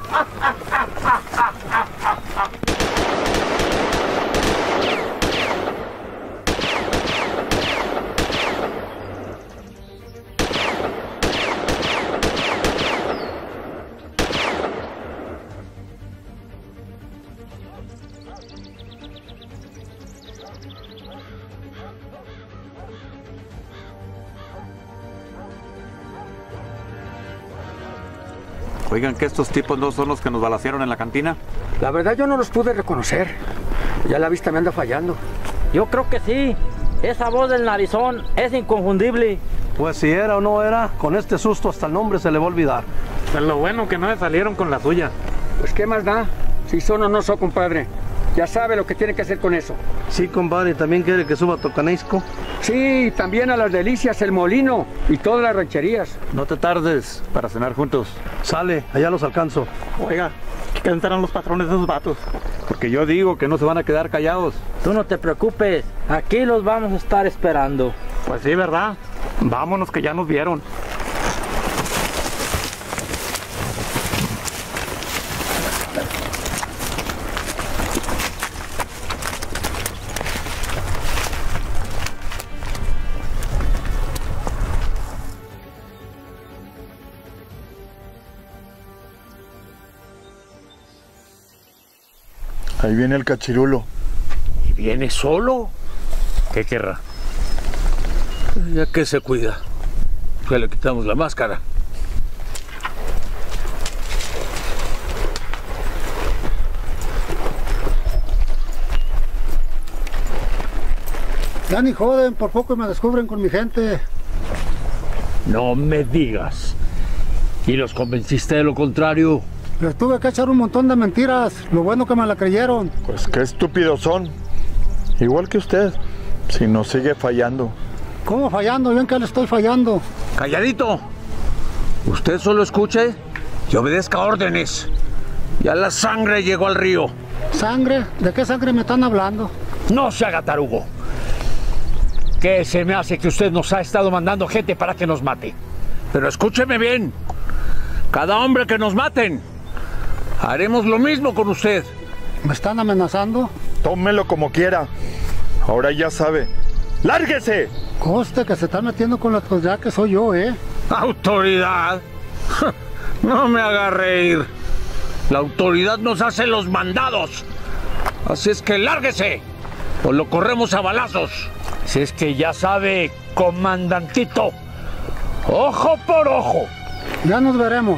Oigan, que estos tipos no son los que nos balacearon en la cantina. La verdad yo no los pude reconocer. Ya la vista me anda fallando. Yo creo que sí. Esa voz del narizón es inconfundible. Pues si era o no era, con este susto hasta el nombre se le va a olvidar. Pues lo bueno que no me salieron con la suya. Pues qué más da, si son o no son, compadre. Ya sabe lo que tiene que hacer con eso. Sí, compadre, ¿también quiere que suba a Tocanesco? Sí, también a Las Delicias, El Molino y todas las rancherías. No te tardes para cenar juntos. Sale, allá los alcanzo. Oiga, ¿qué cantarán los patrones de esos vatos? Porque yo digo que no se van a quedar callados. Tú no te preocupes, aquí los vamos a estar esperando. Pues sí, ¿verdad? Vámonos que ya nos vieron. Ahí viene el cachirulo. ¿Y viene solo? ¿Qué querrá? Ya que se cuida. Ya le quitamos la máscara. Ya ni joden, por poco me descubren con mi gente. No me digas. ¿Y los convenciste de lo contrario? Les tuve que echar un montón de mentiras. Lo bueno que me la creyeron. Pues qué estúpidos son. Igual que usted. Si no sigue fallando. ¿Cómo fallando? Yo en qué le estoy fallando. ¡Calladito! Usted solo escuche y obedezca órdenes. Ya la sangre llegó al río. ¿Sangre? ¿De qué sangre me están hablando? No se haga tarugo. ¿Qué se me hace que usted nos ha estado mandando gente para que nos mate? Pero escúcheme bien. Cada hombre que nos maten, haremos lo mismo con usted. ¿Me están amenazando? Tómelo como quiera. Ahora ya sabe. ¡Lárguese! Coste que se están metiendo con la autoridad que soy yo, ¿eh? ¿Autoridad? No me haga reír. La autoridad nos hace los mandados. Así es que lárguese o lo corremos a balazos. Si es que ya sabe, comandantito. Ojo por ojo. Ya nos veremos.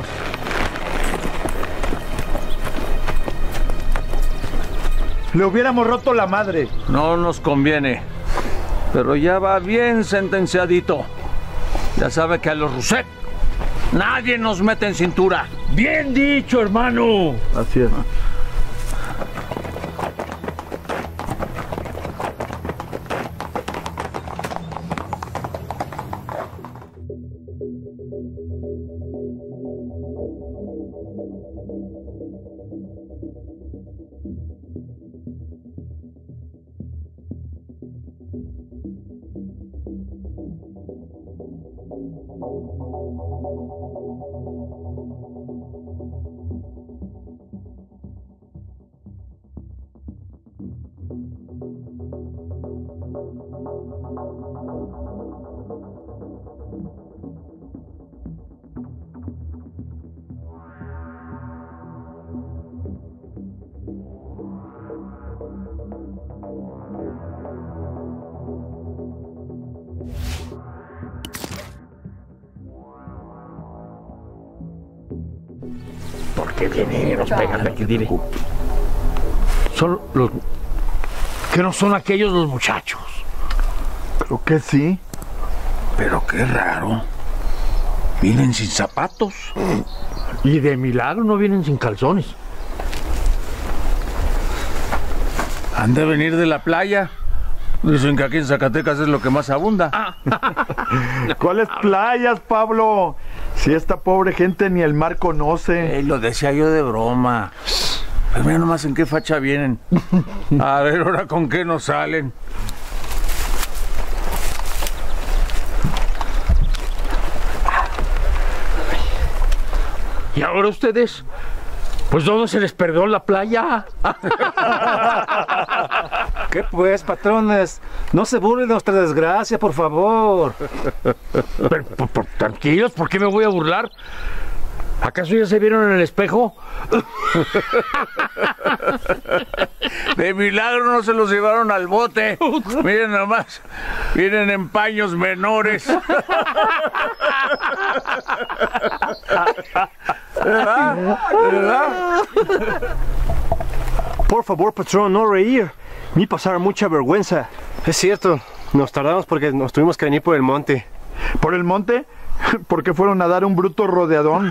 Le hubiéramos roto la madre. No nos conviene. Pero ya va bien sentenciadito. Ya sabe que a los Rousset nadie nos mete en cintura. Bien dicho, hermano. Así es. que vienen y nos pegan de aquí, dile. Son los... que no son aquellos los muchachos. Creo que sí. Pero qué raro. Vienen sin zapatos. Y de milagro no vienen sin calzones. Han de venir de la playa. Dicen que aquí en Zacatecas es lo que más abunda. ¿Cuáles playas, Pablo? Si esta pobre gente ni el mar conoce. Eh, lo decía yo de broma. Pues mira nomás en qué facha vienen. A ver ahora con qué nos salen. ¿Y ahora ustedes? Pues ¿dónde se les perdió la playa? ¿Qué pues, patrones? No se burlen de nuestra desgracia, por favor. Pero, por, por, tranquilos, ¿por qué me voy a burlar? ¿Acaso ya se vieron en el espejo? De milagro no se los llevaron al bote. Miren nomás, vienen en paños menores. ¿Verdad? ¿Verdad? Por favor, patrón, no reír. Ni pasar mucha vergüenza. Es cierto, nos tardamos porque nos tuvimos que venir por el monte. ¿Por el monte? ¿Por qué fueron a dar un bruto rodeadón?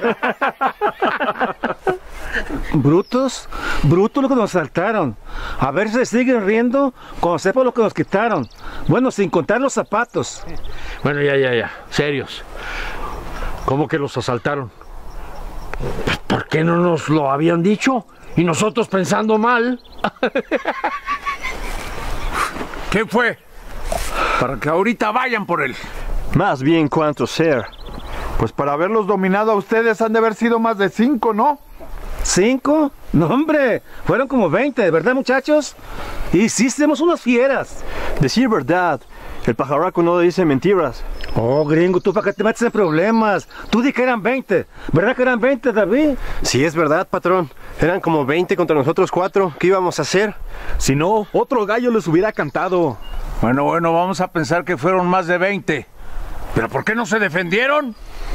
¿Brutos? Brutos lo que nos saltaron. A ver si se siguen riendo cuando sepa lo que nos quitaron. Bueno, sin contar los zapatos. Bueno, ya, ya, ya. Serios. ¿Cómo que los asaltaron? Pues, ¿por qué no nos lo habían dicho? Y nosotros pensando mal. ¿Qué fue? Para que ahorita vayan por él. Más bien, ¿cuántos ser? Pues para haberlos dominado a ustedes han de haber sido más de cinco, ¿no? ¿Cinco? No, hombre, fueron como veinte, ¿verdad, muchachos? Y sí, somos unas fieras. Decir verdad, el pajarraco no dice mentiras. Oh, gringo, ¿tú para qué te metes en problemas? Tú di que eran veinte, ¿verdad que eran veinte, David? Sí, es verdad, patrón. Eran como veinte contra nosotros cuatro. ¿Qué íbamos a hacer? Si no, otro gallo les hubiera cantado. Bueno, bueno, vamos a pensar que fueron más de veinte. ¿Pero por qué no se defendieron?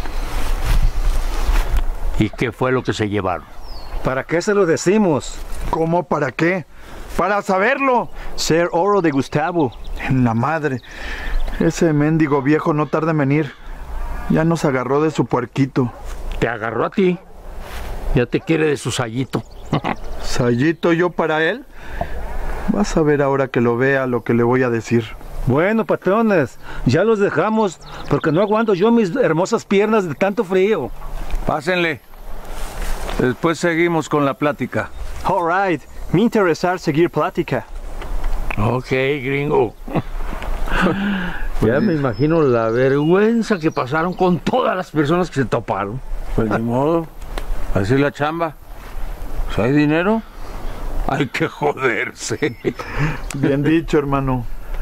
¿Y qué fue lo que se llevaron? ¿Para qué se lo decimos? ¿Cómo para qué? ¡Para saberlo! Ser oro de Gustavo. En la madre. Ese mendigo viejo no tarda en venir. Ya nos agarró de su puerquito. ¿Te agarró a ti? Ya te quiere de su sayito. ¿Sayito yo para él? Vas a ver ahora que lo vea lo que le voy a decir. Bueno, patrones, ya los dejamos, porque no aguanto yo mis hermosas piernas de tanto frío. Pásenle. Después seguimos con la plática. All right. Me interesa seguir plática. Ok, gringo. Ya me imagino la vergüenza que pasaron con todas las personas que se toparon. Pues ni modo. Así es la chamba. Si hay dinero, hay que joderse. Bien dicho, hermano.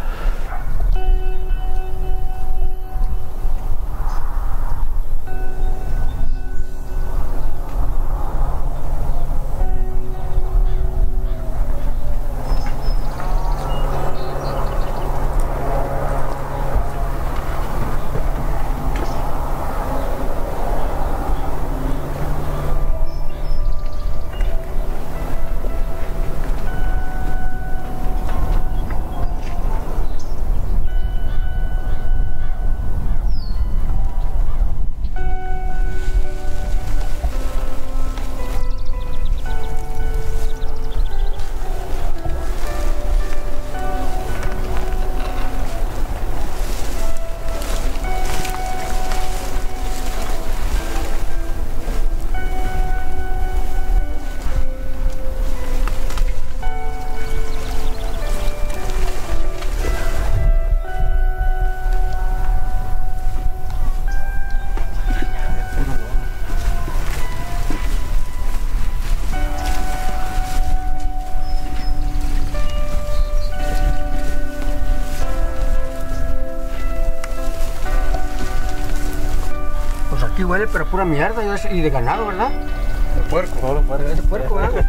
Aquí huele, pero pura mierda y de ganado, ¿verdad? De puerco. Todo puerco. Es de puerco, ¿verdad?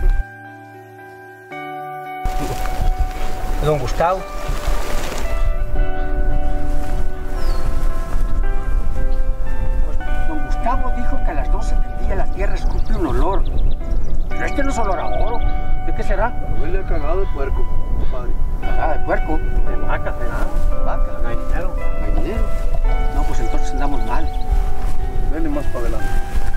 Don Gustavo. Pues, don Gustavo dijo que a las doce del día la tierra escupe un olor. es olor a oro. ¿De qué será? Huele a cagado de puerco, compadre. ¿Cagada de puerco? De vaca será. Vaca. Gallinero. ¿Gallinero? No, pues entonces andamos mal. Dele más para adelante.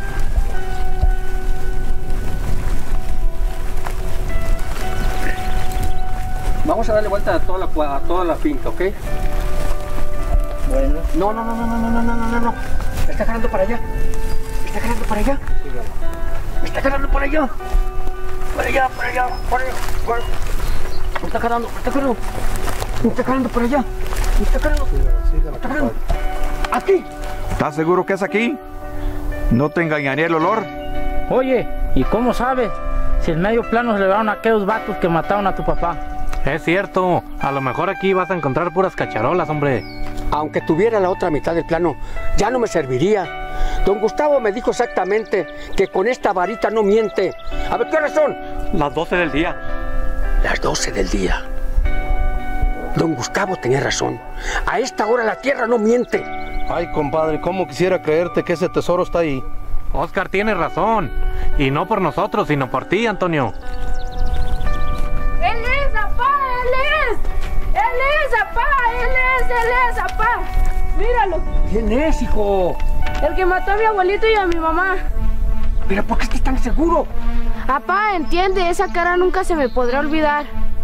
Vamos a darle vuelta a toda la, a toda la finca, ¿ok? Bueno. No, no, no, no, no, no, no, no, no, no. Me está jalando para allá. Me está jalando para allá. Me está jalando para allá. Para allá, para allá, para allá. Para allá. Me está jalando, me está jalando. Me está jalando para allá. Me está jalando. Me está jalando. Aquí. ¿Estás seguro que es aquí? ¿No te engañaría el olor? Oye, ¿y cómo sabes? Si en medio plano se llevaron a aquellos vatos que mataron a tu papá. Es cierto, a lo mejor aquí vas a encontrar puras cacharolas, hombre. Aunque tuviera la otra mitad del plano, ya no me serviría. Don Gustavo me dijo exactamente que con esta varita no miente. A ver, ¿qué horas son? Las doce del día. Las doce del día. Don Gustavo tenía razón. A esta hora la tierra no miente. Ay, compadre, ¿cómo quisiera creerte que ese tesoro está ahí? Oscar tiene razón. Y no por nosotros, sino por ti, Antonio. ¡Él es, apá! ¡Él es! ¡Él es, apá! ¡Él es! ¡Él es, apá! ¡Míralo! ¿Quién es, hijo? El que mató a mi abuelito y a mi mamá. ¿Pero por qué estás tan seguro? Apá, entiende, esa cara nunca se me podrá olvidar.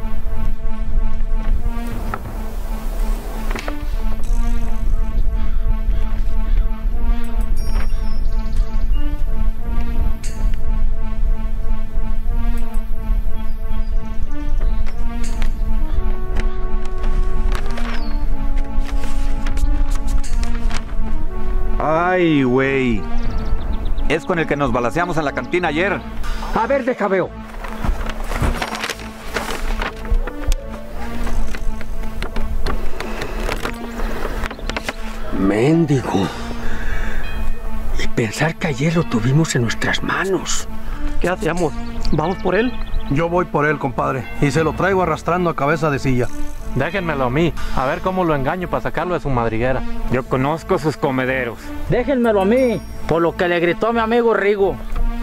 Ay, güey. Es con el que nos balaceamos en la cantina ayer. A ver, deja veo. Méndigo. Y pensar que ayer lo tuvimos en nuestras manos. ¿Qué hacemos? ¿Vamos por él? Yo voy por él, compadre. Y se lo traigo arrastrando a cabeza de silla. Déjenmelo a mí, a ver cómo lo engaño para sacarlo de su madriguera. Yo conozco sus comederos. Déjenmelo a mí, por lo que le gritó a mi amigo Rigo.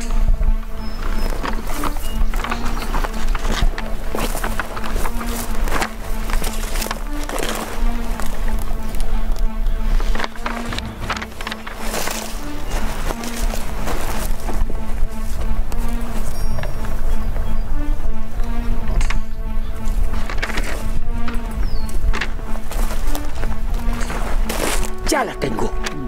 Ya la tengo.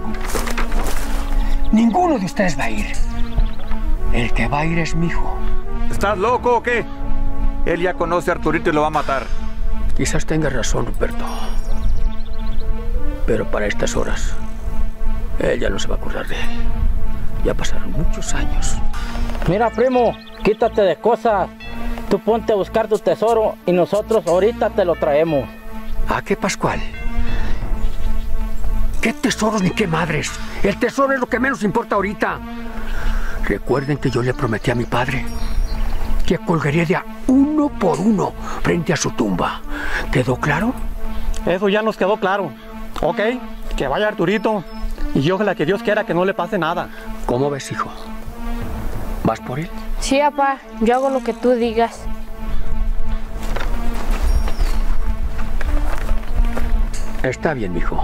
Ninguno de ustedes va a ir. El que va a ir es mi hijo. ¿Estás loco o qué? Él ya conoce a Arturito y lo va a matar. Quizás tenga razón, Ruperto. Pero para estas horas, él ya no se va a acordar de él. Ya pasaron muchos años. Mira, primo, quítate de cosas. Tú ponte a buscar tu tesoro y nosotros ahorita te lo traemos. ¿A qué, Pascual? ¿Qué tesoros ni qué madres? El tesoro es lo que menos importa ahorita. Recuerden que yo le prometí a mi padre que colgaría de a uno por uno frente a su tumba. ¿Quedó claro? Eso ya nos quedó claro. Ok, que vaya Arturito. Y ojalá que Dios quiera que no le pase nada. ¿Cómo ves, hijo? ¿Vas por él? Sí, papá, yo hago lo que tú digas. Está bien, mijo.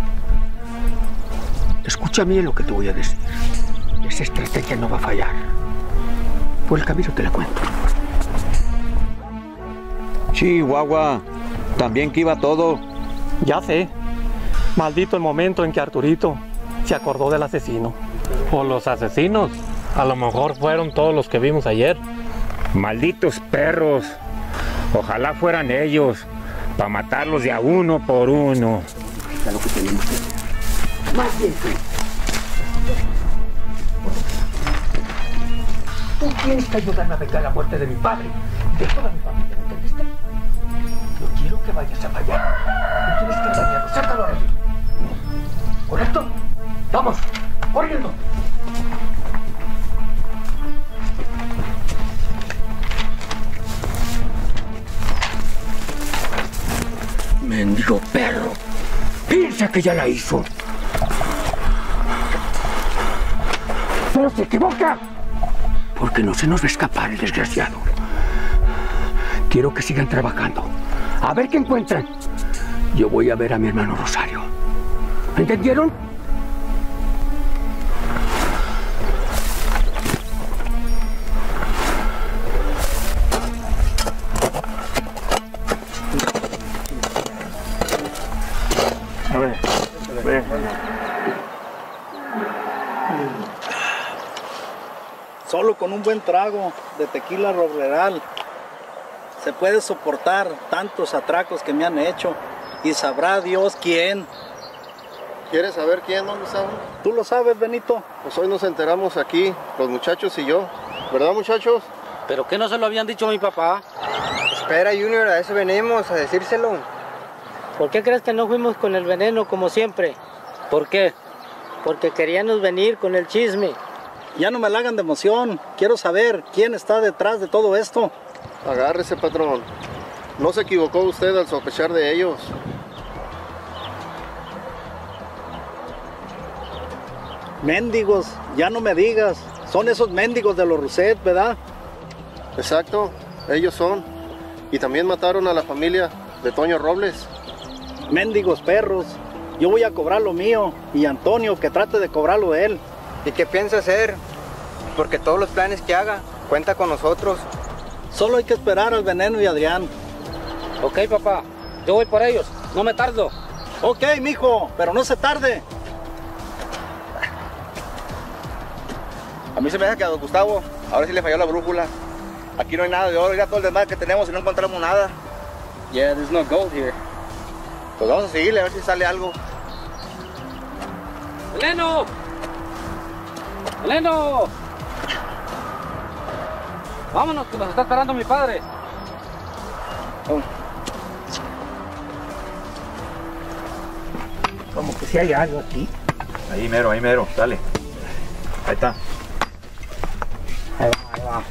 Escucha bien lo que te voy a decir. Esa estrategia no va a fallar. Por el camino te la cuento. Chihuahua, también que iba todo. Ya sé. Maldito el momento en que Arturito se acordó del asesino. O los asesinos. A lo mejor fueron todos los que vimos ayer. Malditos perros. Ojalá fueran ellos. Para matarlos de a uno por uno. Es lo que tenemos que hacer. Más bien, tú tienes que ayudarme a vengar la muerte de mi padre, de toda mi familia, ¿me entendiste? No quiero que vayas a fallar. Tú tienes que engañarlo, sácalo a reír. ¿Correcto? Vamos, corriendo. Mendigo perro, piensa que ya la hizo. ¡No se equivoca! porque no se nos va a escapar el desgraciado. Quiero que sigan trabajando. A ver qué encuentran. Yo voy a ver a mi hermano Rosario. ¿Entendieron? A ver, ven. Solo con un buen trago de tequila Robleral se puede soportar tantos atracos que me han hecho. Y sabrá Dios quién. ¿Quieres saber quién? ¿Dónde está? ¿Tú lo sabes, Benito? Pues hoy nos enteramos aquí, los muchachos y yo. ¿Verdad, muchachos? ¿Pero qué no se lo habían dicho a mi papá? Espera, Junior, a eso venimos, a decírselo. ¿Por qué crees que no fuimos con el veneno como siempre? ¿Por qué? Porque queríamos venir con el chisme. Ya no me la hagan de emoción. Quiero saber quién está detrás de todo esto. Agárrese, patrón. No se equivocó usted al sospechar de ellos. Méndigos, ya no me digas. Son esos méndigos de los Rousset, ¿verdad? Exacto, ellos son. Y también mataron a la familia de Toño Robles. Méndigos perros. Yo voy a cobrar lo mío y Antonio que trate de cobrarlo de él. ¿Y qué piensa hacer? Porque todos los planes que haga, cuenta con nosotros. Solo hay que esperar al Veneno y Adrián. Ok, papá, yo voy por ellos, no me tardo. Ok, mijo, pero no se tarde. A mí se me hace que a don Gustavo ahora sí le falló la brújula. Aquí no hay nada de oro, ya todo el demás que tenemos y no encontramos nada. Yeah, there's no gold here. Pues vamos a seguirle a ver si sale algo. ¡Eleno! ¡Eleno! Vámonos, que nos está esperando mi padre. Oh. Como que si hay algo aquí. Ahí mero, ahí mero, dale. Ahí está. Ahí va, ahí va.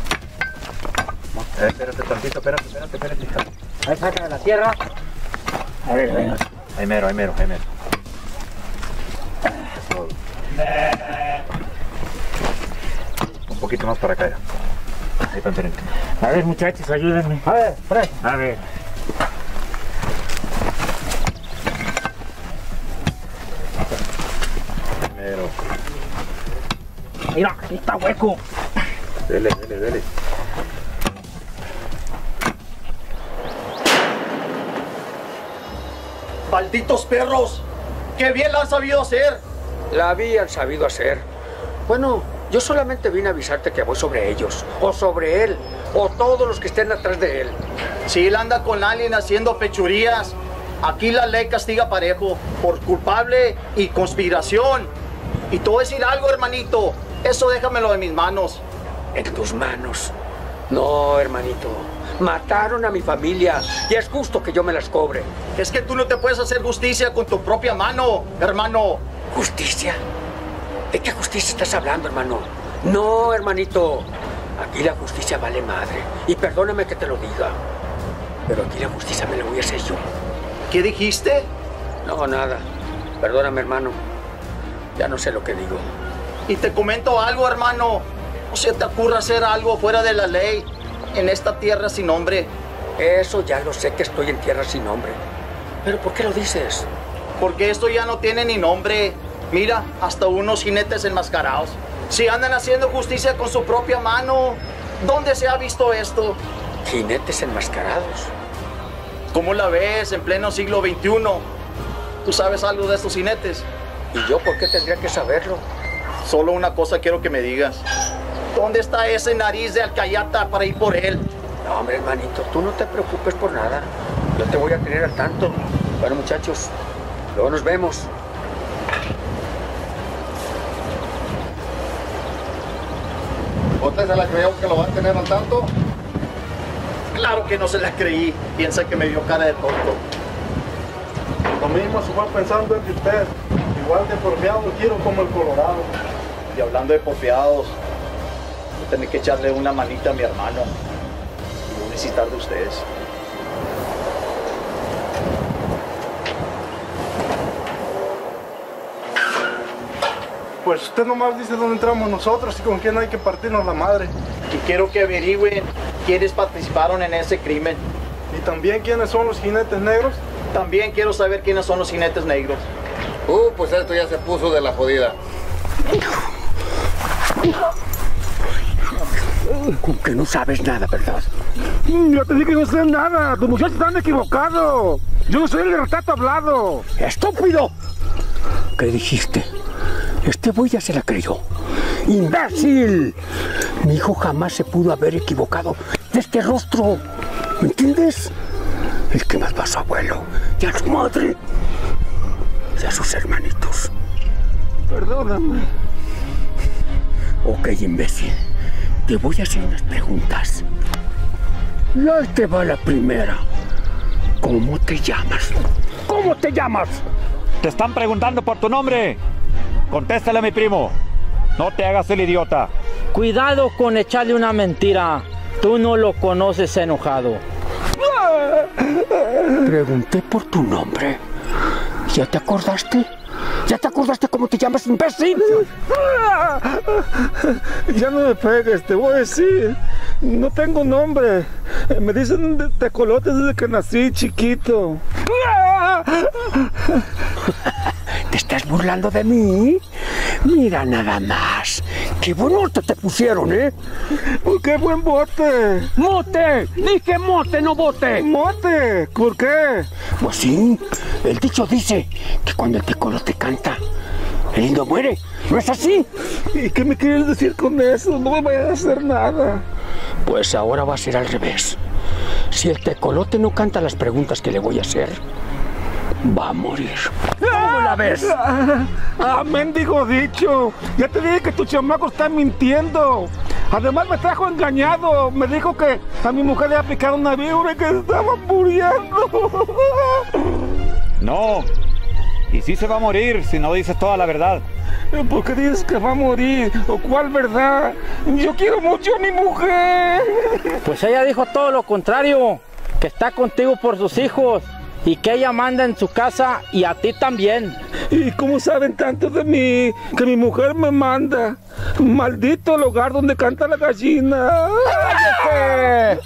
Eh, espérate tantito, espérate, espérate, espérate. Ahí saca de la tierra. A ver, venga. Ahí mero, ahí mero, ahí mero. Un poquito más para acá. Ahí está enfrente. A ver, muchachos, ayúdenme. A ver, Fred. A ver. Mero. Mira, aquí está hueco. Dele, dele, dele. ¡Malditos perros! ¡Qué bien la han sabido hacer! La habían sabido hacer. Bueno, yo solamente vine a avisarte que voy sobre ellos, o sobre él, o todos los que estén atrás de él. Si él anda con alguien haciendo fechurías, aquí la ley castiga parejo por culpable y conspiración. Y te voy a decir algo, hermanito, eso déjamelo en mis manos. ¿En tus manos? No, hermanito. Mataron a mi familia y es justo que yo me las cobre. Es que tú no te puedes hacer justicia con tu propia mano, hermano. ¿Justicia? ¿De qué justicia estás hablando, hermano? No, hermanito. Aquí la justicia vale madre. Y perdóname que te lo diga, pero aquí la justicia me la voy a hacer yo. ¿Qué dijiste? No, nada. Perdóname, hermano. Ya no sé lo que digo. Y te comento algo, hermano. No se te ocurra hacer algo fuera de la ley en esta tierra sin nombre. Eso ya lo sé, que estoy en tierra sin nombre. ¿Pero por qué lo dices? Porque esto ya no tiene ni nombre. Mira, hasta unos jinetes enmascarados. Si andan haciendo justicia con su propia mano, ¿dónde se ha visto esto? ¿Jinetes enmascarados? ¿Cómo la ves en pleno siglo veintiuno? ¿Tú sabes algo de estos jinetes? ¿Y yo por qué tendría que saberlo? Solo una cosa quiero que me digas. ¿Dónde está ese nariz de alcayata para ir por él? No, hombre, hermanito, tú no te preocupes por nada. Yo te voy a tener al tanto. Bueno, muchachos, luego nos vemos. ¿Usted se la creyó que lo va a tener al tanto? Claro que no se la creí. Piensa que me dio cara de tonto. Lo mismo se fue pensando en usted. Igual de porfiado quiero como el Colorado. Y hablando de porfiados, voy a tener que echarle una manita a mi hermano. Y voy a necesitar de ustedes. Pues usted nomás dice dónde entramos nosotros y con quién hay que partirnos la madre. Y quiero que averigüen quiénes participaron en ese crimen. ¿Y también quiénes son los jinetes negros? También quiero saber quiénes son los jinetes negros. Uh, pues esto ya se puso de la jodida. Con que no sabes nada, ¿verdad? Yo te dije que no sé nada. Tus muchachos están equivocados. Yo no soy el retrato hablado. ¡Estúpido! ¿Qué dijiste? Este güey ya se la creyó. ¡Imbécil! Mi hijo jamás se pudo haber equivocado de este rostro. ¿Me entiendes? El que mató a su abuelo y a su madre y a sus hermanitos. Perdóname. Ok, imbécil. Te voy a hacer unas preguntas. Y ahí te va la primera. ¿Cómo te llamas? ¿Cómo te llamas? Te están preguntando por tu nombre. Contéstale a mi primo. No te hagas el idiota. Cuidado con echarle una mentira. Tú no lo conoces enojado. Pregunté por tu nombre. ¿Ya te acordaste? ¿Ya te acordaste cómo te llamas, imbécil? Ya no me pegues, te voy a decir. No tengo nombre. Me dicen de tecolote desde que nací, chiquito. ¿Te estás burlando de mí? Mira nada más. ¡Qué buen bote te pusieron, eh! ¡Qué buen bote! ¡Mote! Dije mote, no bote. ¿Mote? ¿Por qué? Pues sí, el dicho dice que cuando el tecolote canta, el indio muere. ¿No es así? ¿Y qué me quieres decir con eso? No me vayas a hacer nada. Pues ahora va a ser al revés. Si el tecolote no canta las preguntas que le voy a hacer, va a morir. ¿Cómo la ves? ¡Ah, ah mendigo dicho! Ya te dije que tu chamaco está mintiendo. Además me trajo engañado. Me dijo que a mi mujer le había picado una víbora y que estaba muriendo. No. Y sí se va a morir si no dices toda la verdad. ¿Por qué dices que va a morir? ¿O cuál verdad? Yo quiero mucho a mi mujer. Pues ella dijo todo lo contrario. Que está contigo por sus hijos. Y que ella manda en su casa y a ti también. ¿Y cómo saben tanto de mí? Que mi mujer me manda. Maldito el hogar donde canta la gallina. ¡Cállate!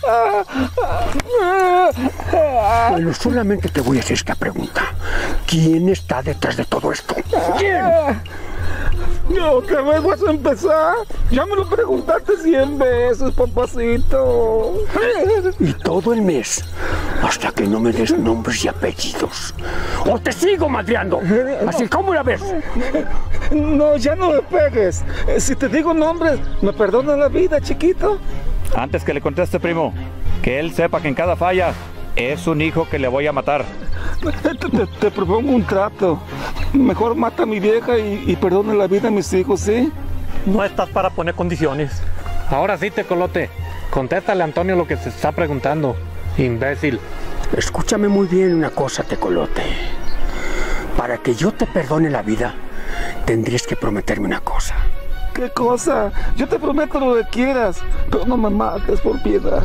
Bueno, solamente te voy a hacer esta pregunta. ¿Quién está detrás de todo esto? ¿Quién? ¿Otra vez vas a empezar? Ya me lo preguntaste cien veces, papacito. Y todo el mes, hasta que no me des nombres y apellidos. ¡O te sigo madreando! Así como la ves. No, ya no me pegues. Si te digo nombres, ¿me perdonas la vida, chiquito? Antes que le conteste, primo, que él sepa que en cada falla es un hijo que le voy a matar. Te, te, te propongo un trato. Mejor mata a mi vieja y, y perdona la vida a mis hijos, ¿sí? No estás para poner condiciones. Ahora sí, tecolote. Contéstale a Antonio lo que se está preguntando. Imbécil. Escúchame muy bien una cosa, tecolote. Para que yo te perdone la vida, tendrías que prometerme una cosa. ¿Qué cosa? Yo te prometo lo que quieras, pero no me mates, por piedad.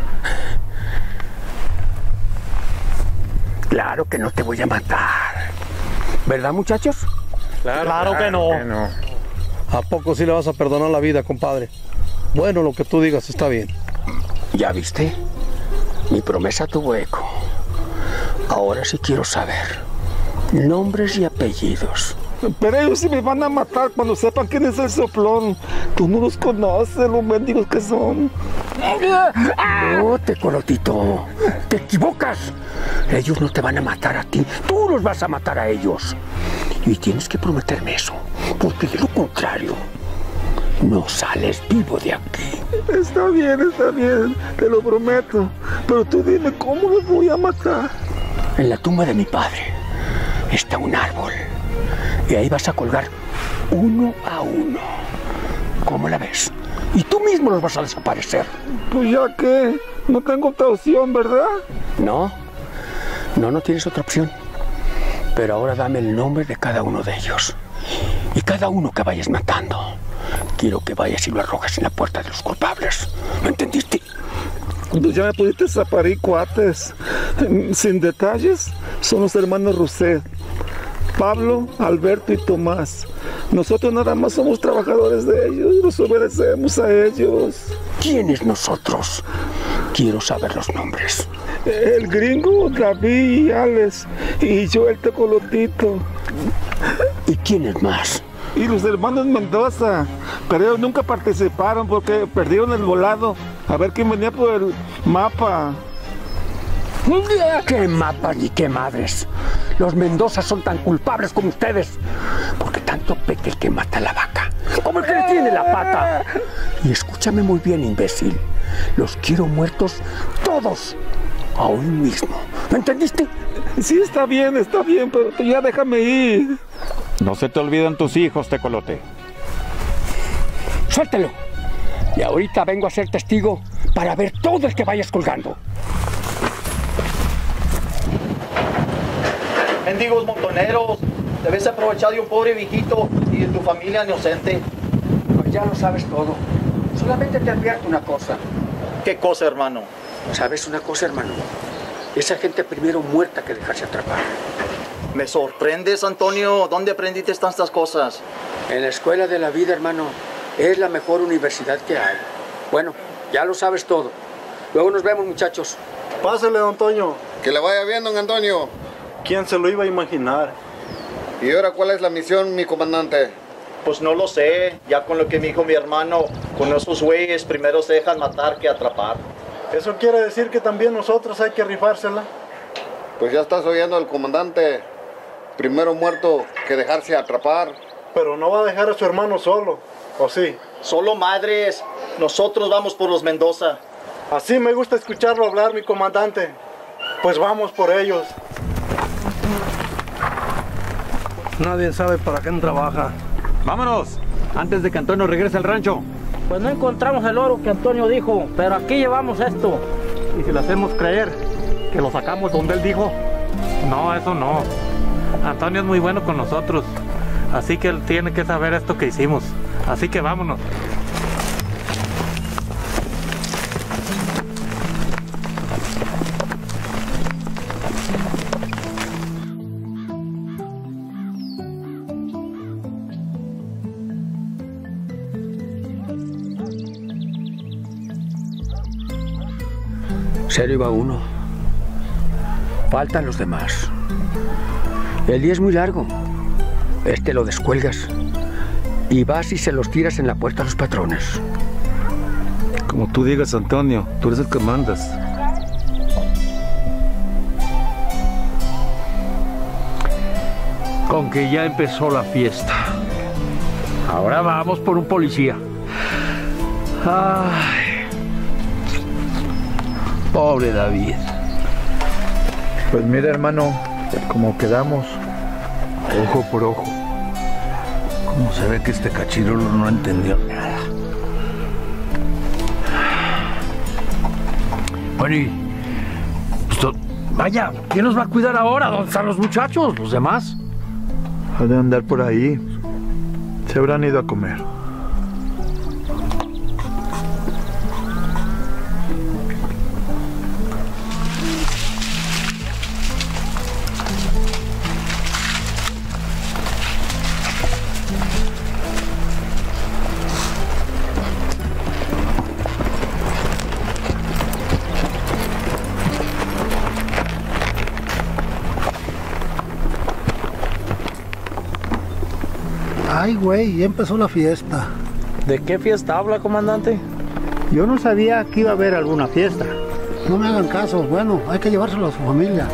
Claro que no te voy a matar. ¿Verdad, muchachos? Claro, claro que, no. que no. ¿A poco sí le vas a perdonar la vida, compadre? Bueno, lo que tú digas está bien. ¿Ya viste? Mi promesa tuvo eco. Ahora sí quiero saber nombres y apellidos. Pero ellos sí me van a matar cuando sepan quién es el soplón. Tú no los conoces, los mendigos que son. No, tecolotito. Te equivocas. Ellos no te van a matar a ti. Tú los vas a matar a ellos. Y tienes que prometerme eso. Porque de lo contrario, no sales vivo de aquí. Está bien, está bien. Te lo prometo. Pero tú dime cómo los voy a matar. En la tumba de mi padre está un árbol. Y ahí vas a colgar uno a uno. ¿Cómo la ves? Y tú mismo los vas a desaparecer. Pues ya que no tengo otra opción, ¿verdad? No, no, no tienes otra opción. Pero ahora dame el nombre de cada uno de ellos. Y cada uno que vayas matando, quiero que vayas y lo arrojes en la puerta de los culpables. ¿Me entendiste? Pues ya me pudiste zaparir cuates. Sin detalles, son los hermanos Rousset. Pablo, Alberto y Tomás. Nosotros nada más somos trabajadores de ellos, nos obedecemos a ellos. ¿Quiénes nosotros? Quiero saber los nombres. El gringo, David y Alex, y yo el tecolotito. ¿Y quiénes más? Y los hermanos Mendoza, pero ellos nunca participaron porque perdieron el volado. A ver quién venía por el mapa. ¿Qué mapas ni qué madres? Los Mendoza son tan culpables como ustedes. Porque tanto peca el que mata a la vaca como el que le tiene la pata. Y escúchame muy bien, imbécil. Los quiero muertos todos. Hoy mismo. ¿Me entendiste? Sí, está bien, está bien, pero ya déjame ir. No se te olviden tus hijos, tecolote. Suéltelo. Y ahorita vengo a ser testigo para ver todo el que vayas colgando. Mendigos montoneros, te ves aprovechado de un pobre viejito y de tu familia inocente. Pues ya lo sabes todo. Solamente te advierto una cosa. ¿Qué cosa, hermano? ¿Sabes una cosa, hermano? Esa gente primero muerta que dejarse atrapar. Me sorprendes, Antonio. ¿Dónde aprendiste tantas cosas? En la escuela de la vida, hermano. Es la mejor universidad que hay. Bueno, ya lo sabes todo. Luego nos vemos, muchachos. Pásale, don Antonio. Que le vaya bien, don Antonio. ¿Quién se lo iba a imaginar? ¿Y ahora cuál es la misión, mi comandante? Pues no lo sé. Ya con lo que me dijo mi hermano, con esos güeyes primero se dejan matar que atrapar. ¿Eso quiere decir que también nosotros hay que rifársela? Pues ya estás oyendo al comandante. Primero muerto que dejarse atrapar. Pero no va a dejar a su hermano solo, ¿o sí? Solo madres. Nosotros vamos por los Mendoza. Así me gusta escucharlo hablar, mi comandante. Pues vamos por ellos. Nadie sabe para quién trabaja. ¡Vámonos! Antes de que Antonio regrese al rancho. Pues no encontramos el oro que Antonio dijo, pero aquí llevamos esto. ¿Y si le hacemos creer que lo sacamos donde él dijo? No, eso no. Antonio es muy bueno con nosotros. Así que él tiene que saber esto que hicimos. Así que vámonos. Serio va uno. Faltan los demás. El día es muy largo. Este lo descuelgas y vas y se los tiras en la puerta a los patrones. Como tú digas, Antonio, tú eres el que mandas. Con que ya empezó la fiesta. Ahora vamos por un policía. Ay. Pobre David. Pues mira, hermano, como quedamos, ojo por ojo. Como se ve que este cachirulo no entendió nada. Bueno, y... Pues, vaya, ¿quién nos va a cuidar ahora? ¿Dónde están los muchachos? ¿Los demás? Han de andar por ahí. Se habrán ido a comer. Ay, güey, ya empezó la fiesta. ¿De qué fiesta habla, comandante? Yo no sabía que iba a haber alguna fiesta. No me hagan caso, bueno, hay que llevárselo a su familia.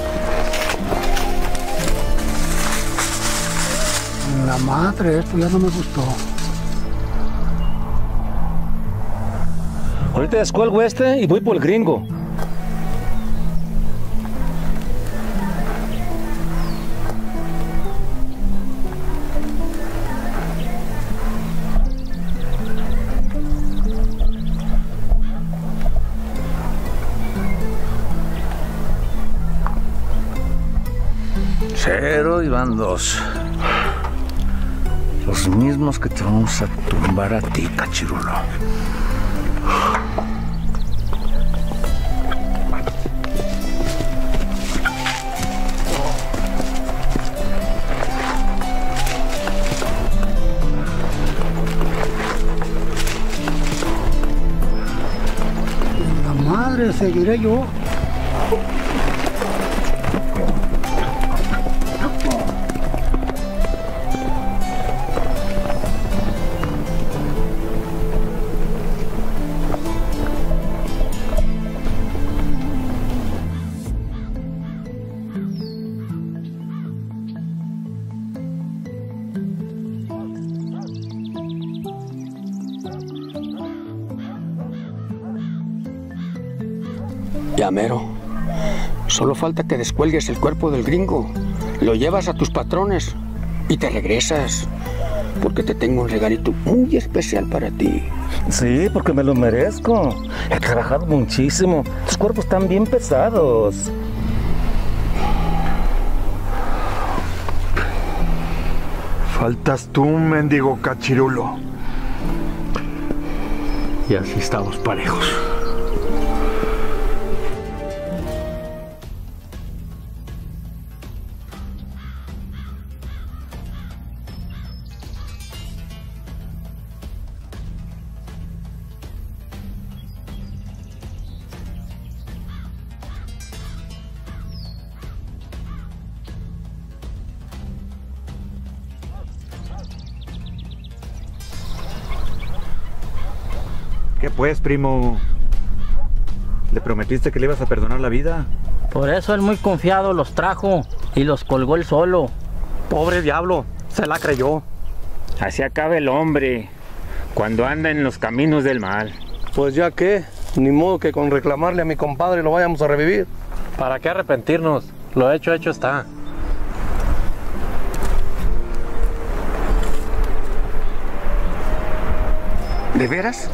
La madre, esto ya no me gustó. Ahorita descuelgo este y voy por el gringo. Cero y van dos. Los mismos que te vamos a tumbar a ti, cachirulo. compadre, seguiré yo. Ya mero. Solo falta que descuelgues el cuerpo del gringo, lo llevas a tus patrones y te regresas. Porque te tengo un regalito muy especial para ti. Sí, porque me lo merezco. He trabajado muchísimo. Tus cuerpos están bien pesados. Faltas tú, mendigo cachirulo. Y así estamos parejos. ¿Qué pues, primo? ¿Le prometiste que le ibas a perdonar la vida? Por eso él muy confiado los trajo y los colgó él solo. Pobre diablo, se la creyó. Así acaba el hombre cuando anda en los caminos del mal. Pues ya que, ni modo que con reclamarle a mi compadre lo vayamos a revivir. ¿Para qué arrepentirnos? Lo hecho, hecho está. ¿De veras?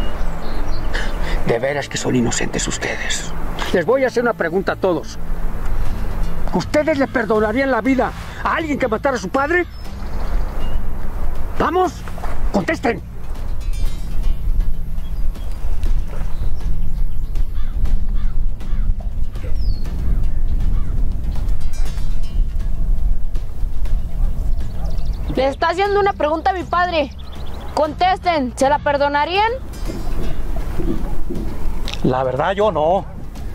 De veras que son inocentes ustedes. Les voy a hacer una pregunta a todos. ¿Ustedes le perdonarían la vida a alguien que matara a su padre? ¡Vamos! ¡Contesten! Le está haciendo una pregunta a mi padre. Contesten, ¿se la perdonarían? La verdad yo no.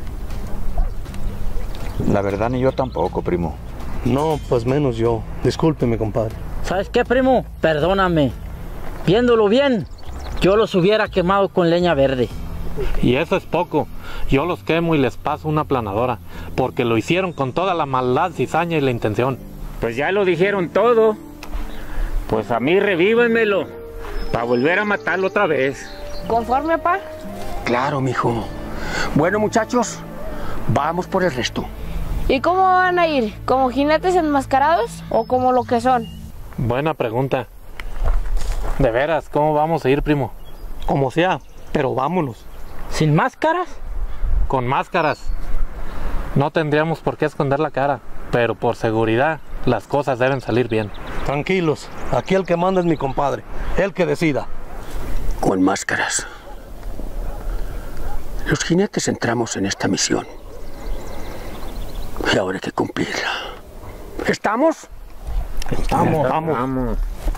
La verdad ni yo tampoco, primo. No, pues menos yo. Discúlpeme, compadre. ¿Sabes qué, primo? Perdóname. Viéndolo bien, yo los hubiera quemado con leña verde. Y eso es poco. Yo los quemo y les paso una planadora, porque lo hicieron con toda la maldad, cizaña y la intención. Pues ya lo dijeron todo. Pues a mí revívenmelo, para volver a matarlo otra vez. ¿Conforme, pa? Claro, mijo. Bueno, muchachos, vamos por el resto. ¿Y cómo van a ir? ¿Como jinetes enmascarados o como lo que son? Buena pregunta. De veras, ¿cómo vamos a ir, primo? Como sea, pero vámonos. ¿Sin máscaras? Con máscaras. No tendríamos por qué esconder la cara, pero por seguridad las cosas deben salir bien. Tranquilos, aquí el que manda es mi compadre, el que decida. Con máscaras. Los jinetes entramos en esta misión. Y ahora hay que cumplirla. ¿Estamos? Estamos, vamos. Vamos.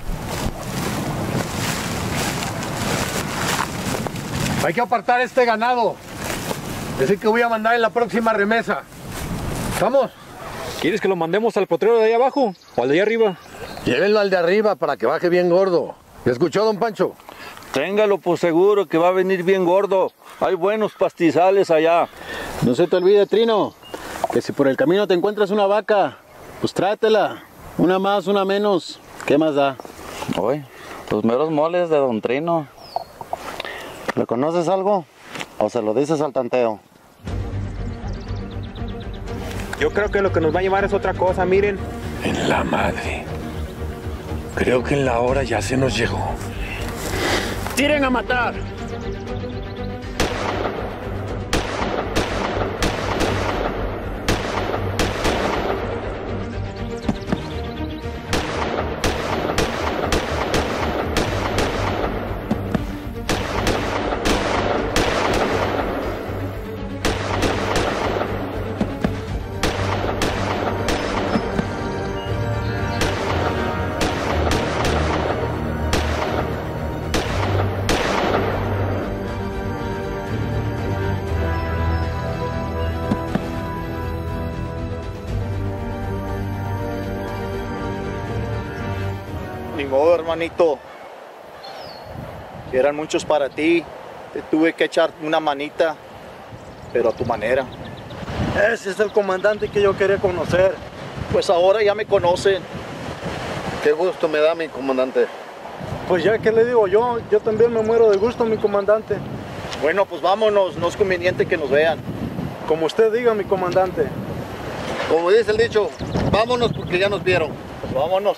Hay que apartar este ganado. Decir que voy a mandar en la próxima remesa. ¿Estamos? ¿Quieres que lo mandemos al potrero de ahí abajo o al de ahí arriba? Llévenlo al de arriba para que baje bien gordo. ¿Me escuchó, don Pancho? Téngalo por seguro que va a venir bien gordo. Hay buenos pastizales allá. No se te olvide, Trino, que si por el camino te encuentras una vaca, pues tráetela. Una más, una menos. ¿Qué más da? Oye, los meros moles de don Trino. ¿Le conoces algo? ¿O se lo dices al tanteo? Yo creo que lo que nos va a llevar es otra cosa, miren. En la madre. Creo que en la hora ya se nos llegó. ¡Tiren a matar! modo, hermanito. Eran muchos para ti. Te tuve que echar una manita, pero a tu manera. Ese es el comandante que yo quería conocer. Pues ahora ya me conocen. Qué gusto me da, mi comandante. Pues ya, ¿qué le digo yo? Yo también me muero de gusto, mi comandante. Bueno, pues vámonos. No es conveniente que nos vean. Como usted diga, mi comandante. Como dice el dicho, vámonos porque ya nos vieron. Pues vámonos.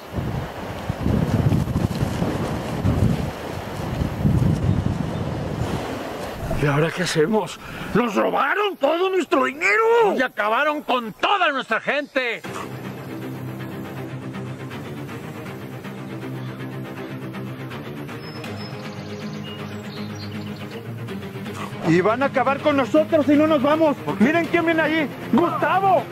¿Y ahora qué hacemos? ¡Nos robaron todo nuestro dinero! ¡Y acabaron con toda nuestra gente! Y van a acabar con nosotros si no nos vamos. Miren quién viene allí. ¡Gustavo!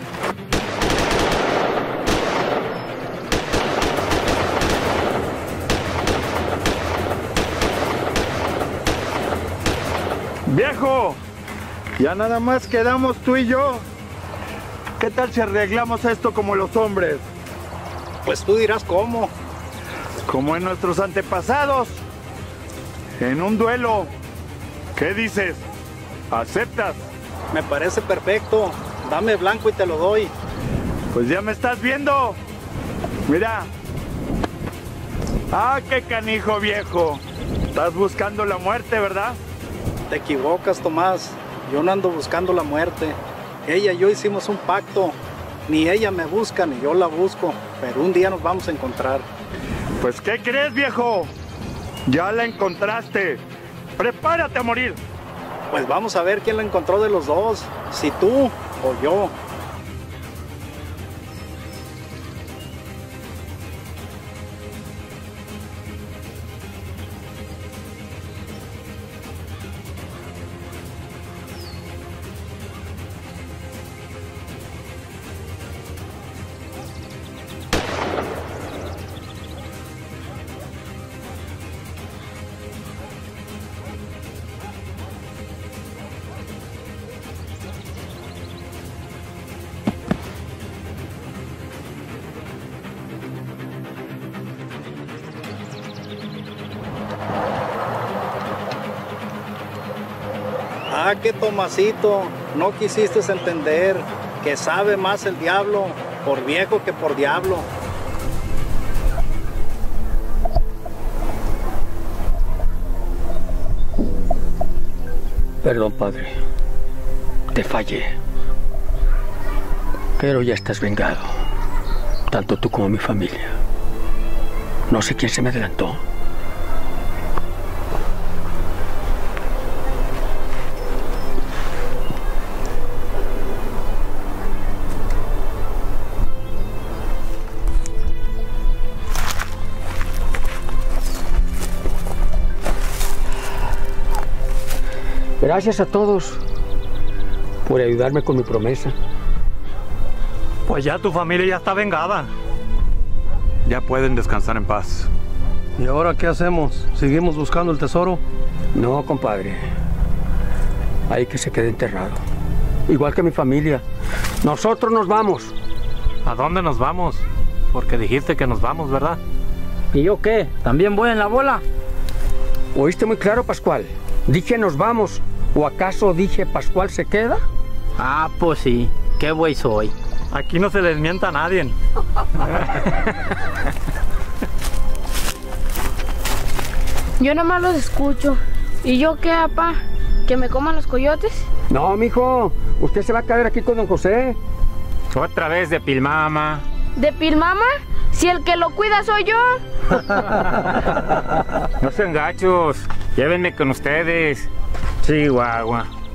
Viejo, ya nada más quedamos tú y yo. ¿Qué tal si arreglamos esto como los hombres? Pues tú dirás cómo. Como en nuestros antepasados. En un duelo. ¿Qué dices? ¿Aceptas? Me parece perfecto. Dame blanco y te lo doy. Pues ya me estás viendo. Mira. Ah, qué canijo, viejo. Estás buscando la muerte, ¿verdad? Te equivocas, Tomás. Yo no ando buscando la muerte. Ella y yo hicimos un pacto. Ni ella me busca, ni yo la busco. Pero un día nos vamos a encontrar. Pues, ¿qué crees, viejo? Ya la encontraste. ¡Prepárate a morir! Pues vamos a ver quién la encontró de los dos. Si tú o yo. Ah, que Tomasito, no quisiste entender que sabe más el diablo por viejo que por diablo. Perdón, padre. Te fallé. Pero ya estás vengado. Tanto tú como mi familia. No sé quién se me adelantó. Gracias a todos por ayudarme con mi promesa. Pues ya tu familia ya está vengada. Ya pueden descansar en paz. ¿Y ahora qué hacemos? ¿Seguimos buscando el tesoro? No, compadre. Hay que se quede enterrado. Igual que mi familia. Nosotros nos vamos. ¿A dónde nos vamos? Porque dijiste que nos vamos, ¿verdad? ¿Y yo qué? ¿También voy en la bola? ¿Oíste muy claro, Pascual? Dije nos vamos. ¿O acaso dije Pascual se queda? Ah, pues sí. Qué güey soy. Aquí no se les mienta a nadie. Yo nomás los escucho. ¿Y yo qué, papá? ¿Que me coman los coyotes? No, mijo. Usted se va a quedar aquí con don José. Otra vez de Pilmama. ¿De Pilmama? Si el que lo cuida soy yo. No sean gachos. Llévenme con ustedes. Chihuahua.